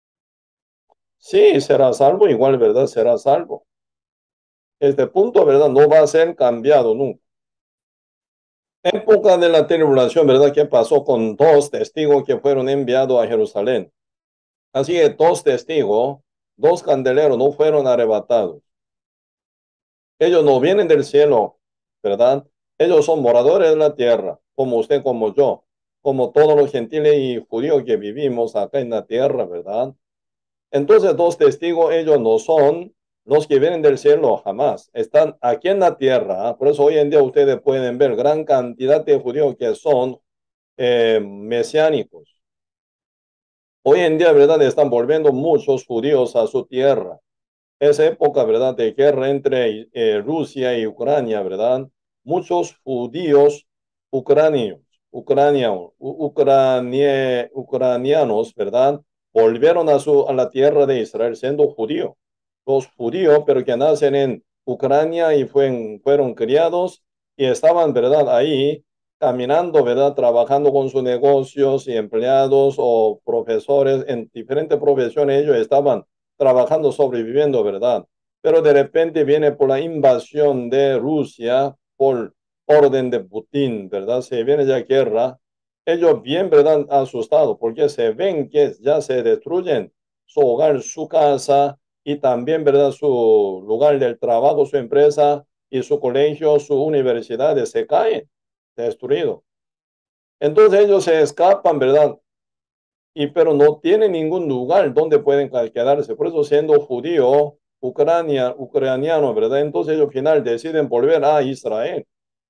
Sí, será salvo, igual, ¿verdad? Será salvo. Este punto, ¿verdad? No va a ser cambiado nunca. Época de la tribulación, ¿verdad? ¿Qué pasó con dos testigos que fueron enviados a Jerusalén? Así que dos testigos, dos candeleros no fueron arrebatados. Ellos no vienen del cielo, ¿verdad? Ellos son moradores de la tierra, como usted, como yo, como todos los gentiles y judíos que vivimos acá en la tierra, ¿verdad? Entonces, dos testigos, ellos no son los que vienen del cielo jamás, están aquí en la tierra. ¿Ah? Por eso hoy en día ustedes pueden ver gran cantidad de judíos que son eh, mesiánicos. Hoy en día, ¿verdad? Están volviendo muchos judíos a su tierra. Esa época, ¿verdad? De guerra entre eh, Rusia y Ucrania, ¿verdad? Muchos judíos ucranios, ucranianos, ucranie, ucranianos, ¿verdad? Volvieron a, su, a la tierra de Israel siendo judíos. Los judíos, pero que nacen en Ucrania y fueron, fueron criados y estaban, ¿verdad? Ahí caminando, ¿verdad? Trabajando con sus negocios y empleados o profesores en diferentes profesiones. Ellos estaban trabajando, sobreviviendo, ¿verdad? Pero de repente viene por la invasión de Rusia, por orden de Putin, ¿verdad? Se viene ya guerra. Ellos bien, ¿verdad? Asustados porque se ven que ya se destruyen su hogar, su casa y también, ¿verdad? Su lugar del trabajo, su empresa y su colegio, sus universidades se caen, destruidos. Entonces ellos se escapan, ¿verdad? Y pero no tienen ningún lugar donde pueden quedarse. Por eso siendo judío, ucrania, ucraniano, ¿verdad? Entonces ellos al final deciden volver a Israel.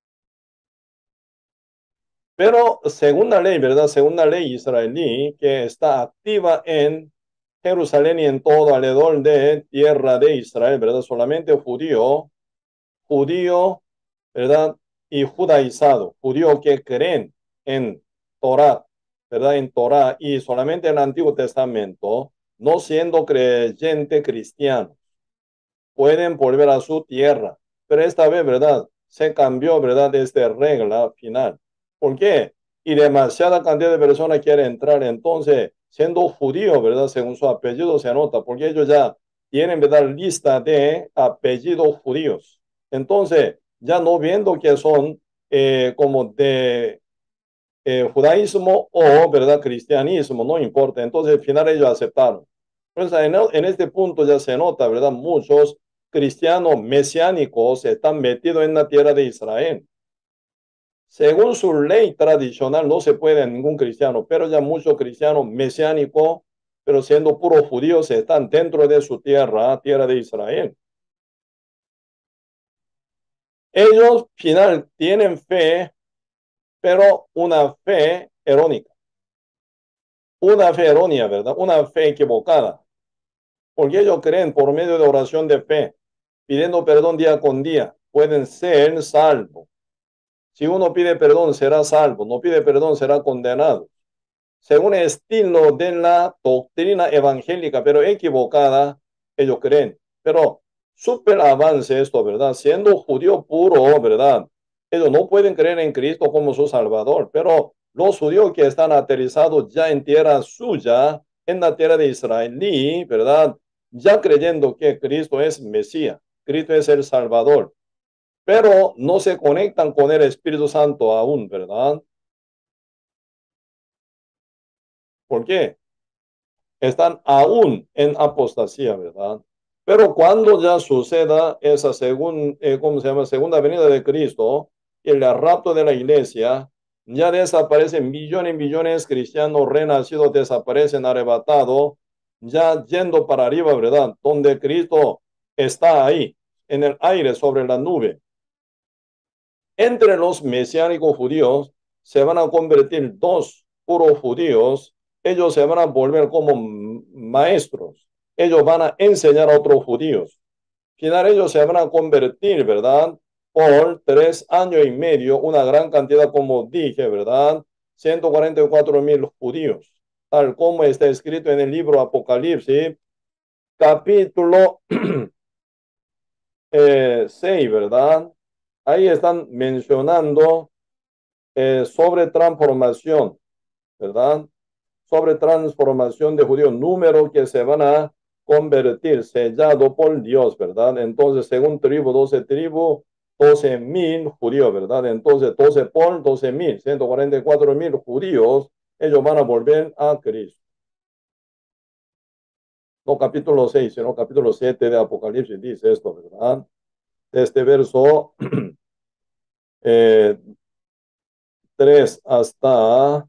Pero según la ley, ¿verdad? Según la ley israelí que está activa en Jerusalén y en todo alrededor de tierra de Israel, ¿verdad? Solamente judío, judío, ¿verdad? Y judaizado, judío que creen en Torah, ¿verdad? En Torah y solamente en el Antiguo Testamento, no siendo creyente cristiano, pueden volver a su tierra. Pero esta vez, ¿verdad? Se cambió, ¿verdad? Esta regla final. ¿Por qué? Y demasiada cantidad de personas quieren entrar. Entonces, siendo judío, ¿verdad? Según su apellido se anota, porque ellos ya tienen, ¿verdad? Lista de apellidos judíos. Entonces, ya no viendo que son eh, como de eh, judaísmo o, ¿verdad? Cristianismo, no importa. Entonces, al final ellos aceptaron. Pues en, en este punto ya se nota, ¿verdad? Muchos cristianos mesiánicos están metidos en la tierra de Israel. Según su ley tradicional no se puede ningún cristiano, pero ya muchos cristianos mesiánicos, pero siendo puros judíos, están dentro de su tierra, tierra de Israel. Ellos, final, tienen fe, pero una fe erónica, una fe errónea, ¿verdad? Una fe equivocada, porque ellos creen por medio de oración de fe, pidiendo perdón día con día, pueden ser salvos. Si uno pide perdón, será salvo. No pide perdón, será condenado. Según el estilo de la doctrina evangélica, pero equivocada, ellos creen. Pero súper avance esto, ¿verdad? Siendo judío puro, ¿verdad? Ellos no pueden creer en Cristo como su Salvador, pero los judíos que están aterrizados ya en tierra suya, en la tierra de Israelí, ¿verdad? Ya creyendo que Cristo es Mesías, Cristo es el Salvador, pero no se conectan con el Espíritu Santo aún, ¿verdad? ¿Por qué? Están aún en apostasía, ¿verdad? Pero cuando ya suceda esa segunda, eh, ¿cómo se llama? Segunda venida de Cristo, el rapto de la iglesia, ya desaparecen millones y millones de cristianos renacidos, desaparecen arrebatados, ya yendo para arriba, ¿verdad? Donde Cristo está ahí, en el aire, sobre la nube. Entre los mesiánicos judíos se van a convertir dos puros judíos. Ellos se van a volver como maestros. Ellos van a enseñar a otros judíos. Al final ellos se van a convertir, ¿verdad? Por tres años y medio, una gran cantidad, como dije, ¿verdad? ciento cuarenta y cuatro mil judíos, tal como está escrito en el libro Apocalipsis, capítulo eh, seis, ¿verdad? Ahí están mencionando eh, sobre transformación, ¿verdad? Sobre transformación de judíos, número que se van a convertir, sellado por Dios, ¿verdad? Entonces, según tribu, doce tribus, doce mil judíos, ¿verdad? Entonces, doce por doce mil, ciento cuarenta y cuatro mil judíos, ellos van a volver a Cristo. No capítulo seis, sino capítulo siete de Apocalipsis dice esto, ¿verdad? Este verso eh, tres hasta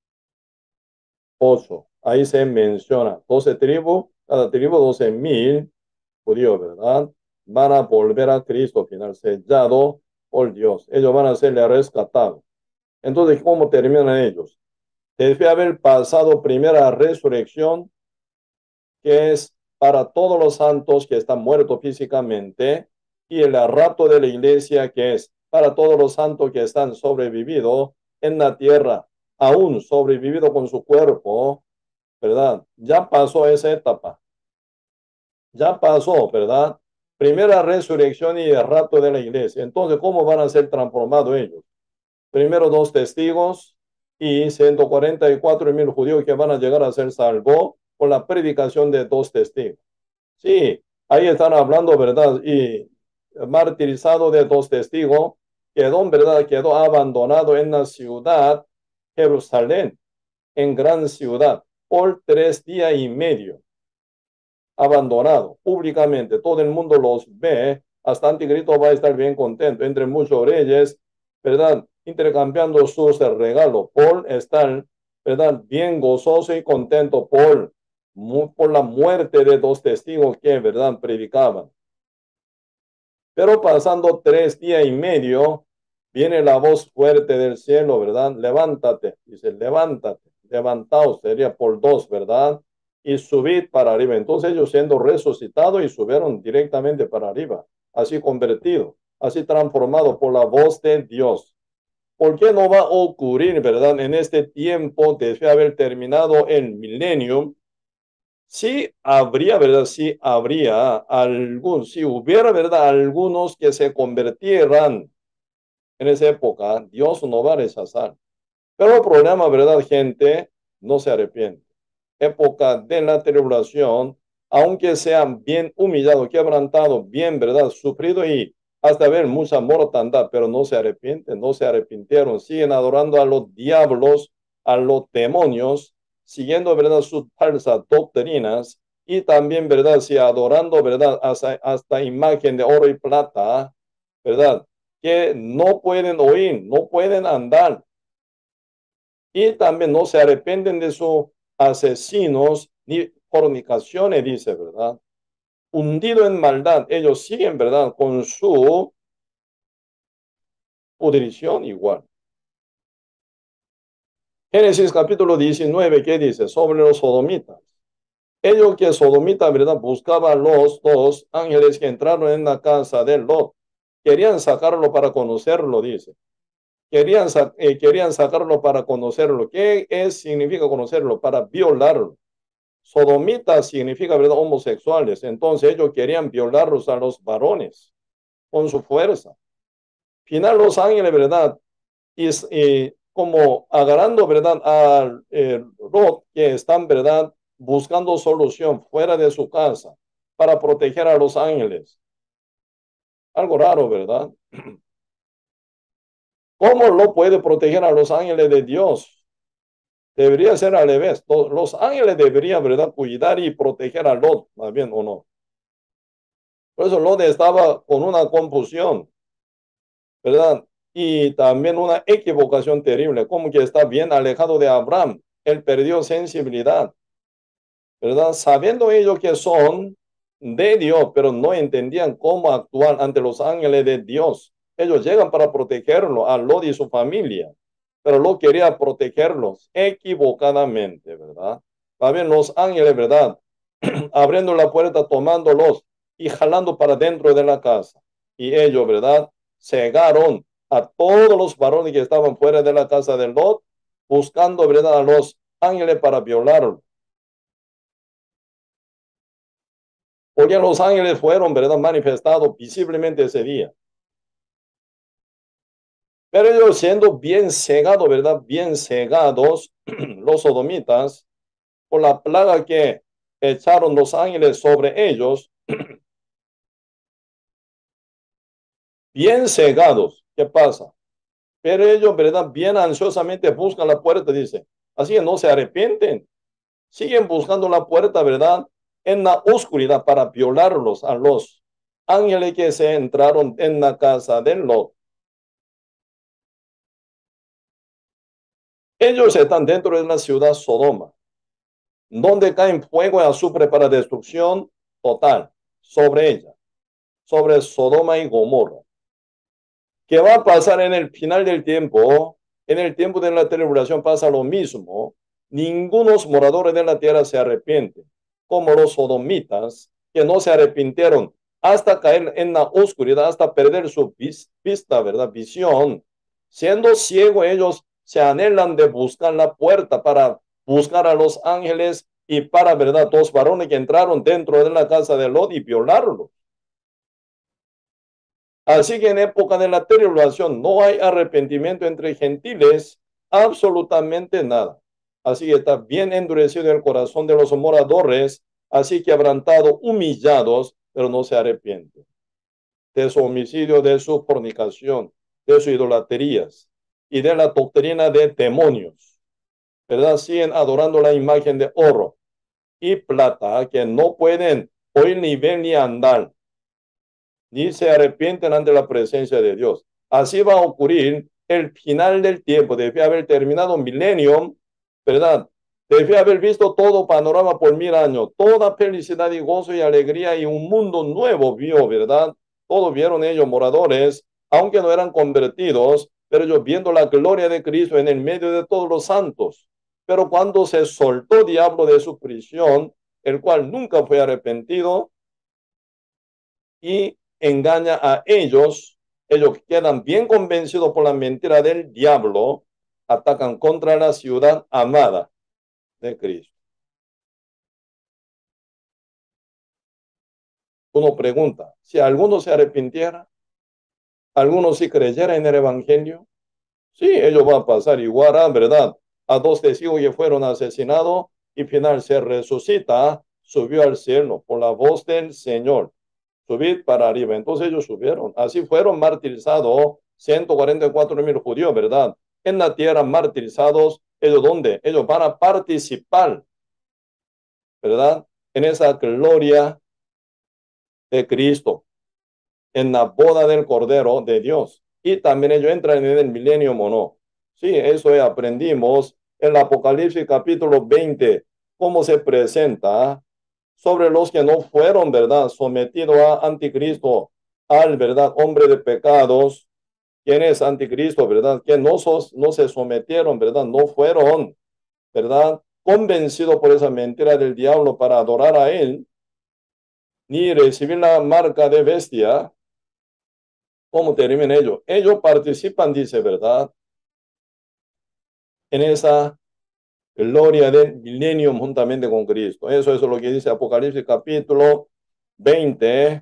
ocho. Ahí se menciona doce tribus, cada tribu doce mil judíos, ¿verdad? Van a volver a Cristo final, sellado por Dios. Ellos van a ser rescatados. Entonces, ¿cómo terminan ellos? Debe haber pasado primera resurrección, que es para todos los santos que están muertos físicamente, y el rapto de la iglesia, que es para todos los santos que están sobrevividos en la tierra, aún sobrevivido con su cuerpo, ¿verdad? Ya pasó esa etapa. Ya pasó, ¿verdad? Primera resurrección y el rapto de la iglesia. Entonces, ¿cómo van a ser transformados ellos? Primero dos testigos y ciento cuarenta y cuatro mil judíos que van a llegar a ser salvos por la predicación de dos testigos. Sí, ahí están hablando, ¿verdad? Y martirizado de dos testigos, quedó, ¿verdad? Quedó abandonado en la ciudad, Jerusalén, en gran ciudad, por tres días y medio. Abandonado públicamente, todo el mundo los ve, hasta Anticristo va a estar bien contento, entre muchos reyes, ¿verdad? Intercambiando sus regalos por estar, ¿verdad? Bien gozoso y contento por, por la muerte de dos testigos que, ¿verdad? Predicaban. Pero pasando tres días y medio, viene la voz fuerte del cielo, ¿verdad? Levántate, dice, levántate, levantaos, sería por dos, ¿verdad? Y subid para arriba. Entonces ellos siendo resucitados y subieron directamente para arriba, así convertidos, así transformados por la voz de Dios. ¿Por qué no va a ocurrir, verdad, en este tiempo después de haber terminado el milenio? Sí habría, ¿verdad? Sí habría algún, si hubiera, ¿verdad? Algunos que se convirtieran en esa época, Dios no va a rechazar. Pero el problema, ¿verdad, gente? No se arrepiente. Época de la tribulación, aunque sean bien humillados, quebrantados, bien, ¿verdad? Sufrido y hasta ver mucha mortandad, pero no se arrepienten, no se arrepintieron, siguen adorando a los diablos, a los demonios, siguiendo, ¿verdad? Sus falsas doctrinas y también, ¿verdad? Sí, adorando, ¿verdad? Hasta, hasta imagen de oro y plata, ¿verdad? Que no pueden oír, no pueden andar. Y también no se arrepienten de sus asesinos ni fornicaciones, dice, ¿verdad? Hundido en maldad, ellos siguen, ¿verdad? Con su pudrición igual. Génesis capítulo diecinueve, ¿qué dice? Sobre los sodomitas. Ellos que sodomitas, ¿verdad? Buscaban los dos ángeles que entraron en la casa de Lot. Querían sacarlo para conocerlo, dice. Querían, eh, querían sacarlo para conocerlo. ¿Qué es, significa conocerlo? Para violarlo. Sodomitas significa, ¿verdad? Homosexuales. Entonces ellos querían violarlos a los varones con su fuerza. Final los ángeles, ¿verdad? Y, y como agarrando, ¿verdad? A eh, Lot, que están, ¿verdad? Buscando solución fuera de su casa para proteger a los ángeles. Algo raro, ¿verdad? ¿Cómo lo puede proteger a los ángeles de Dios? Debería ser al revés. Los ángeles deberían, ¿verdad? Cuidar y proteger a Lot, más bien, ¿o no? Por eso Lot estaba con una confusión, ¿verdad? Y también una equivocación terrible, como que está bien alejado de Abraham. Él perdió sensibilidad, ¿verdad? Sabiendo ellos que son de Dios, pero no entendían cómo actuar ante los ángeles de Dios. Ellos llegan para protegerlo a Lot y su familia, pero Lot quería protegerlos equivocadamente, ¿verdad? También los ángeles, ¿verdad? Abriendo la puerta, tomándolos y jalando para dentro de la casa. Y ellos, ¿verdad? Cegaron a todos los varones que estaban fuera de la casa de Lot, buscando, ¿verdad? A los ángeles para violarlo. Porque los ángeles fueron, ¿verdad? Manifestados visiblemente ese día. Pero ellos siendo bien cegados, ¿verdad? Bien cegados, los sodomitas, por la plaga que echaron los ángeles sobre ellos, bien cegados. ¿Qué pasa? Pero ellos, ¿verdad? Bien ansiosamente buscan la puerta, dice. Así que no se arrepienten. Siguen buscando la puerta, ¿verdad? En la oscuridad para violarlos a los ángeles que se entraron en la casa de Lot. Ellos están dentro de la ciudad Sodoma, donde caen fuego y azufre para destrucción total sobre ella, sobre Sodoma y Gomorra. ¿Qué va a pasar en el final del tiempo? En el tiempo de la tribulación pasa lo mismo. Ningunos moradores de la tierra se arrepienten, como los sodomitas, que no se arrepintieron hasta caer en la oscuridad, hasta perder su vista, ¿verdad? Visión. Siendo ciegos, ellos se anhelan de buscar la puerta para buscar a los ángeles y para, ¿verdad? Dos varones que entraron dentro de la casa de Lot y violarlo. Así que en época de la tribulación no hay arrepentimiento entre gentiles, absolutamente nada. Así que está bien endurecido el corazón de los moradores, así que habrán estado humillados, pero no se arrepienten de su homicidio, de su fornicación, de sus idolatrías y de la doctrina de demonios, ¿verdad? Siguen adorando la imagen de oro y plata que no pueden oír ni ver ni andar, ni se arrepienten ante la presencia de Dios. Así va a ocurrir el final del tiempo. Debe haber terminado un milenio, ¿verdad? Debe haber visto todo panorama por mil años, toda felicidad y gozo y alegría y un mundo nuevo vio, ¿verdad? Todos vieron ellos moradores, aunque no eran convertidos, pero ellos viendo la gloria de Cristo en el medio de todos los santos. Pero cuando se soltó diablo de su prisión, el cual nunca fue arrepentido, y engaña a ellos, ellos quedan bien convencidos por la mentira del diablo, atacan contra la ciudad amada de Cristo. Uno pregunta, si alguno se arrepintiera, alguno si creyera en el evangelio, sí, ellos van a pasar igual, a ¿verdad? A dos testigos que fueron asesinados y final se resucita, subió al cielo por la voz del Señor. Subid para arriba. Entonces ellos subieron. Así fueron martirizados ciento cuarenta y cuatro mil judíos, ¿verdad? En la tierra martirizados. ¿Ellos dónde? Ellos van a participar, ¿verdad? En esa gloria de Cristo, en la boda del Cordero de Dios. Y también ellos entran en el milenio mono. Sí, eso aprendimos en el Apocalipsis capítulo veinte, cómo se presenta sobre los que no fueron, ¿verdad?, sometidos a anticristo, al, ¿verdad?, hombre de pecados. ¿Quién es anticristo, verdad? Que no, sos, no se sometieron, ¿verdad? No fueron, ¿verdad?, convencidos por esa mentira del diablo para adorar a él, ni recibir la marca de bestia. ¿Cómo terminan ellos? Ellos participan, dice, ¿verdad?, en esa gloria del milenio juntamente con Cristo. Eso, eso es lo que dice Apocalipsis capítulo veinte.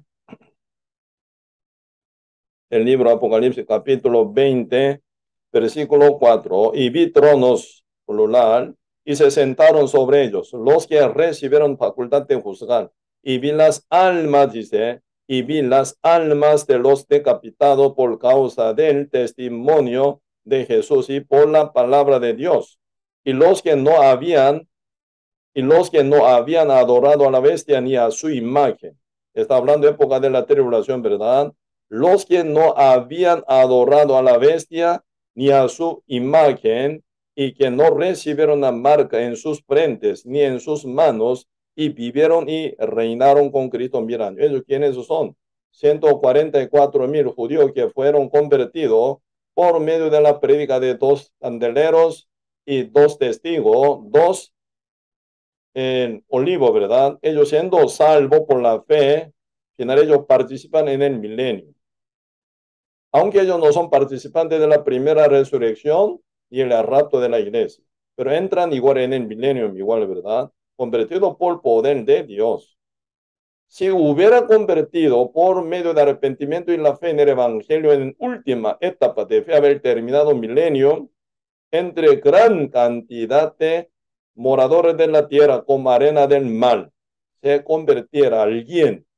El libro Apocalipsis capítulo veinte, versículo cuatro. Y vi tronos, plural, y se sentaron sobre ellos los que recibieron facultad de juzgar. Y vi las almas, dice, y vi las almas de los decapitados por causa del testimonio de Jesús y por la palabra de Dios. Y los que no habían, y los que no habían adorado a la bestia ni a su imagen. Está hablando de época de la tribulación, ¿verdad? Los que no habían adorado a la bestia ni a su imagen y que no recibieron la marca en sus frentes ni en sus manos y vivieron y reinaron con Cristo mil años. ¿Ellos quiénes son? ciento cuarenta y cuatro mil judíos que fueron convertidos por medio de la prédica de dos candeleros y dos testigos, dos en Olivo, ¿verdad? Ellos siendo salvos por la fe, final ellos participan en el milenio. Aunque ellos no son participantes de la primera resurrección y el rapto de la iglesia, pero entran igual en el milenio, igual, ¿verdad? Convertidos por poder de Dios. Si hubiera convertido por medio de arrepentimiento y la fe en el evangelio en última etapa de fe, haber terminado el milenio, entre gran cantidad de moradores de la tierra como arena del mar, se convirtiera alguien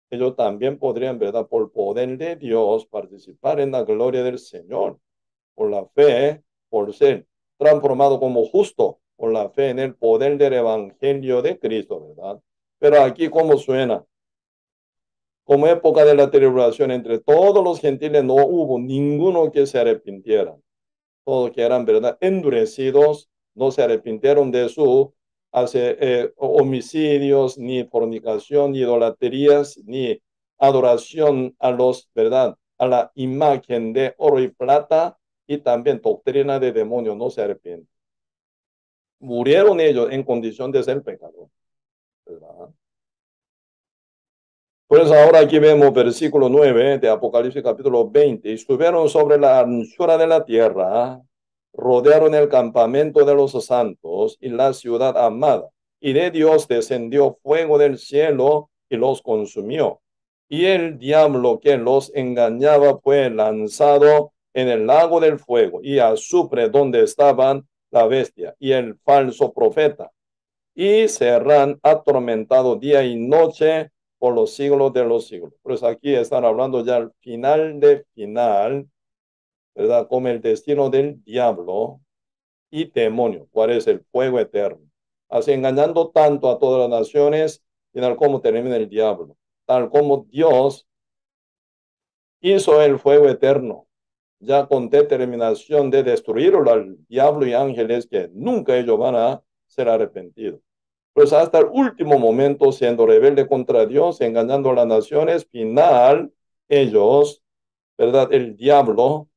ellos también podrían, ¿verdad? Por poder de Dios, participar en la gloria del Señor, por la fe, por ser transformado como justo, por la fe en el poder del Evangelio de Cristo, ¿verdad? Pero aquí, ¿cómo suena? Como época de la tribulación, entre todos los gentiles no hubo ninguno que se arrepintiera. Todos que eran, ¿verdad?, endurecidos, no se arrepintieron de su hace, eh, homicidios, ni fornicación, ni idolatrías, ni adoración a los, ¿verdad?, a la imagen de oro y plata, y también doctrina de demonios, no se arrepienten. Murieron ellos en condición de ser pecadores, ¿verdad? Pues ahora aquí vemos versículo nueve de Apocalipsis capítulo veinte. Y subieron sobre la anchura de la tierra, rodearon el campamento de los santos y la ciudad amada. Y de Dios descendió fuego del cielo y los consumió. Y el diablo que los engañaba fue lanzado en el lago del fuego y azufre, donde estaban la bestia y el falso profeta, y serán atormentados día y noche por los siglos de los siglos. Pues aquí están hablando ya al final de final, ¿verdad? Como el destino del diablo y demonio, cuál es el fuego eterno. Así engañando tanto a todas las naciones, final cómo termina el diablo. Tal como Dios hizo el fuego eterno, ya con determinación de destruirlo al diablo y ángeles, que nunca ellos van a ser arrepentidos. Pues hasta el último momento, siendo rebelde contra Dios, engañando a las naciones, final, ellos, ¿verdad? El diablo,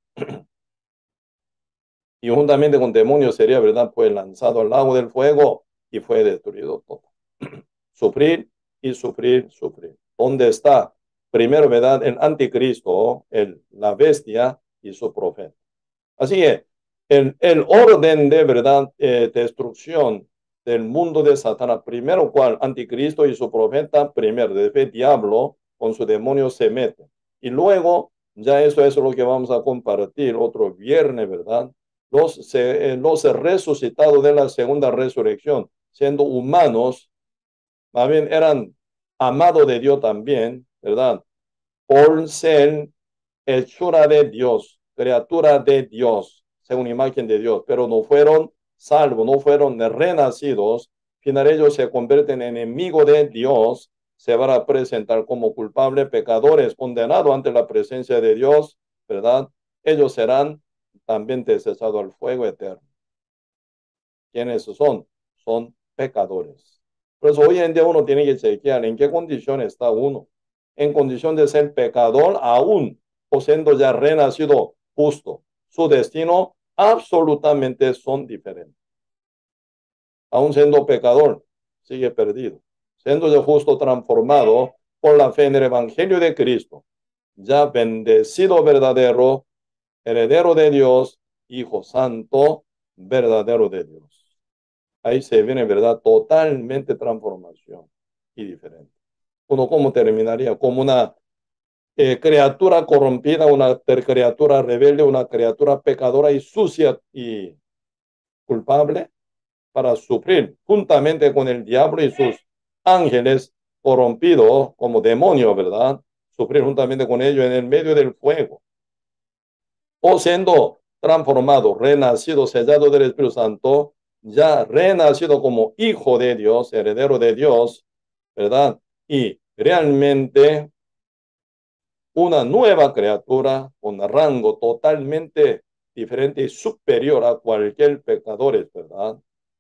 y juntamente con demonios sería, ¿verdad? Pues lanzado al lago del fuego y fue destruido todo. Sufrir y sufrir, sufrir. ¿Dónde está? Primero, ¿verdad? El anticristo, el, la bestia y su profeta. Así que el, el orden de, ¿verdad? Eh, destrucción del mundo de Satanás, primero cual anticristo y su profeta, primero, después diablo con su demonio se mete. Y luego, ya eso, eso es lo que vamos a compartir otro viernes, ¿verdad? Los, se, eh, los resucitados de la segunda resurrección, siendo humanos, más bien eran amados de Dios también, ¿verdad? Por ser hechura de Dios, criatura de Dios, según imagen de Dios, pero no fueron salvos, no fueron renacidos. Final ellos se convierten en enemigos de Dios, se van a presentar como culpables, pecadores, condenados ante la presencia de Dios, ¿verdad? Ellos serán también desechados al fuego eterno. ¿Quiénes son? Son pecadores. Por eso hoy en día uno tiene que chequear en qué condición está uno. En condición de ser pecador aún, o siendo ya renacido justo. Su destino absolutamente son diferentes. Aún siendo pecador, sigue perdido. Siendo ya justo transformado por la fe en el Evangelio de Cristo, ya bendecido verdadero, heredero de Dios, Hijo Santo, verdadero de Dios. Ahí se viene, ¿verdad? Totalmente transformación y diferente. Uno, ¿cómo terminaría? Como una eh, criatura corrompida, una criatura rebelde, una criatura pecadora y sucia y culpable, para sufrir juntamente con el diablo y sus ángeles corrompidos como demonios, ¿verdad? Sufrir juntamente con ellos en el medio del fuego. O siendo transformado, renacido, sellado del Espíritu Santo, ya renacido como hijo de Dios, heredero de Dios, ¿verdad? Y realmente una nueva criatura con rango totalmente diferente y superior a cualquier pecador, ¿verdad?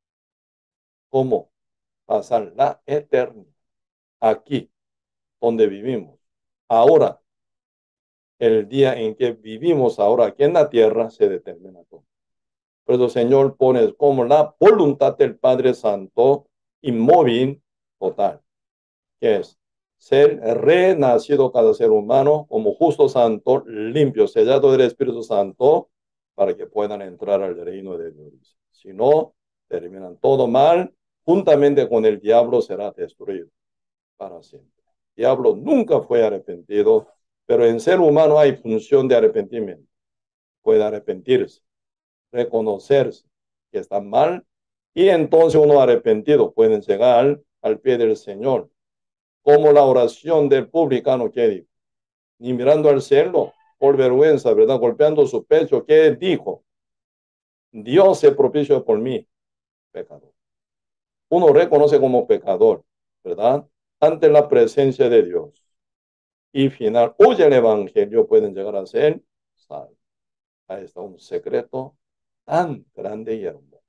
¿Cómo pasar la eternidad aquí, donde vivimos? Ahora, el día en que vivimos ahora aquí en la tierra se determina todo. Por eso, Señor, pones como la voluntad del Padre Santo inmóvil total, que es ser renacido cada ser humano como justo santo, limpio, sellado del Espíritu Santo, para que puedan entrar al reino de Dios. Si no, terminan todo mal, juntamente con el diablo será destruido para siempre. El diablo nunca fue arrepentido, pero en ser humano hay función de arrepentimiento. Puede arrepentirse, reconocerse que está mal, y entonces uno arrepentido pueden llegar al pie del Señor. como la oración del publicano que dijo, ni mirando al cielo, por vergüenza, ¿verdad? Golpeando su pecho, que dijo, Dios se propicio por mí, pecador. Uno reconoce como pecador, ¿verdad? Ante la presencia de Dios. Y final, oye el evangelio, pueden llegar a ser salvos. Ahí está un secreto tan grande y hermoso.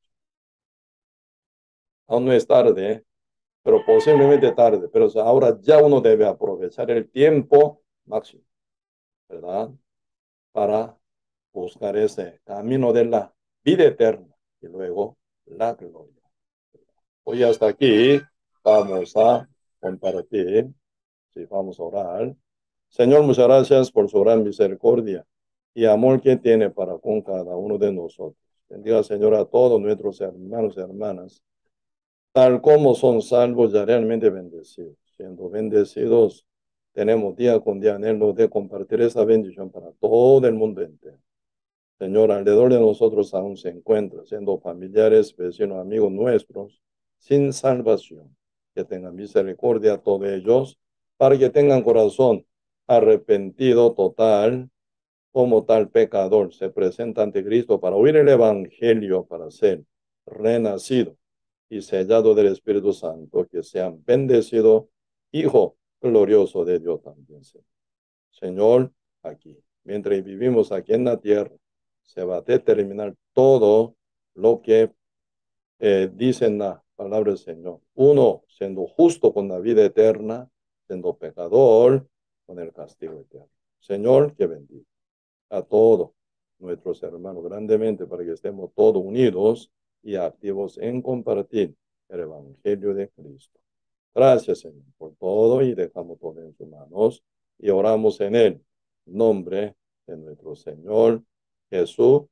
Aún no es tarde, pero posiblemente tarde, pero ahora ya uno debe aprovechar el tiempo máximo, ¿verdad? Para buscar ese camino de la vida eterna y luego la gloria. Hoy hasta aquí vamos a compartir, sí, vamos a orar. Señor, muchas gracias por su gran misericordia y amor que tiene para con cada uno de nosotros. Bendiga, Señor, a todos nuestros hermanos y hermanas, tal como son salvos ya realmente bendecidos. Siendo bendecidos, tenemos día con día anhelo de compartir esa bendición para todo el mundo entero. Señor, alrededor de nosotros aún se encuentran, siendo familiares, vecinos, amigos nuestros, sin salvación. Que tengan misericordia a todos ellos, para que tengan corazón arrepentido total, como tal pecador se presenta ante Cristo para oír el Evangelio, para ser renacido y sellado del Espíritu Santo, que sean bendecidos, Hijo glorioso de Dios también. Señor, aquí, mientras vivimos aquí en la tierra, se va a determinar todo lo que eh, dice en la palabra del Señor. Uno, siendo justo con la vida eterna, siendo pecador con el castigo eterno. Señor, que bendiga a todos nuestros hermanos grandemente para que estemos todos unidos y activos en compartir el Evangelio de Cristo. Gracias, Señor, por todo y dejamos todo en sus manos y oramos en el nombre de nuestro Señor Jesucristo.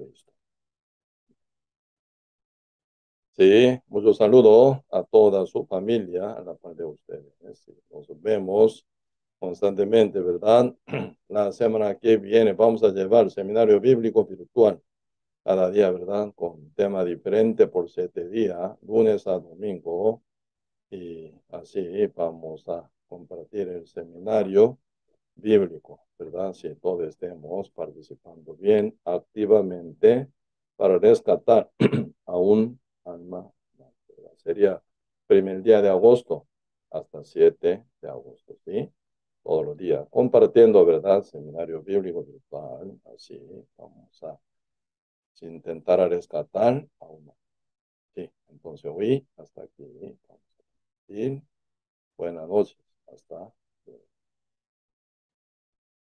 Sí, muchos saludos a toda su familia, a la par de ustedes. Sí, nos vemos constantemente, ¿verdad? La semana que viene vamos a llevar seminario bíblico virtual cada día, ¿verdad? Con tema diferente por siete días, lunes a domingo. Y así vamos a compartir el seminario bíblico, ¿verdad? Si todos estemos participando bien, activamente, para rescatar a un alma, ¿verdad? Sería primer día de agosto hasta siete de agosto, ¿sí? Todos los días, compartiendo, ¿verdad? Seminario bíblico virtual, así vamos a intentar a rescatar a uno. Sí, entonces hoy hasta aquí vamos a partir. Buenas noches. Hasta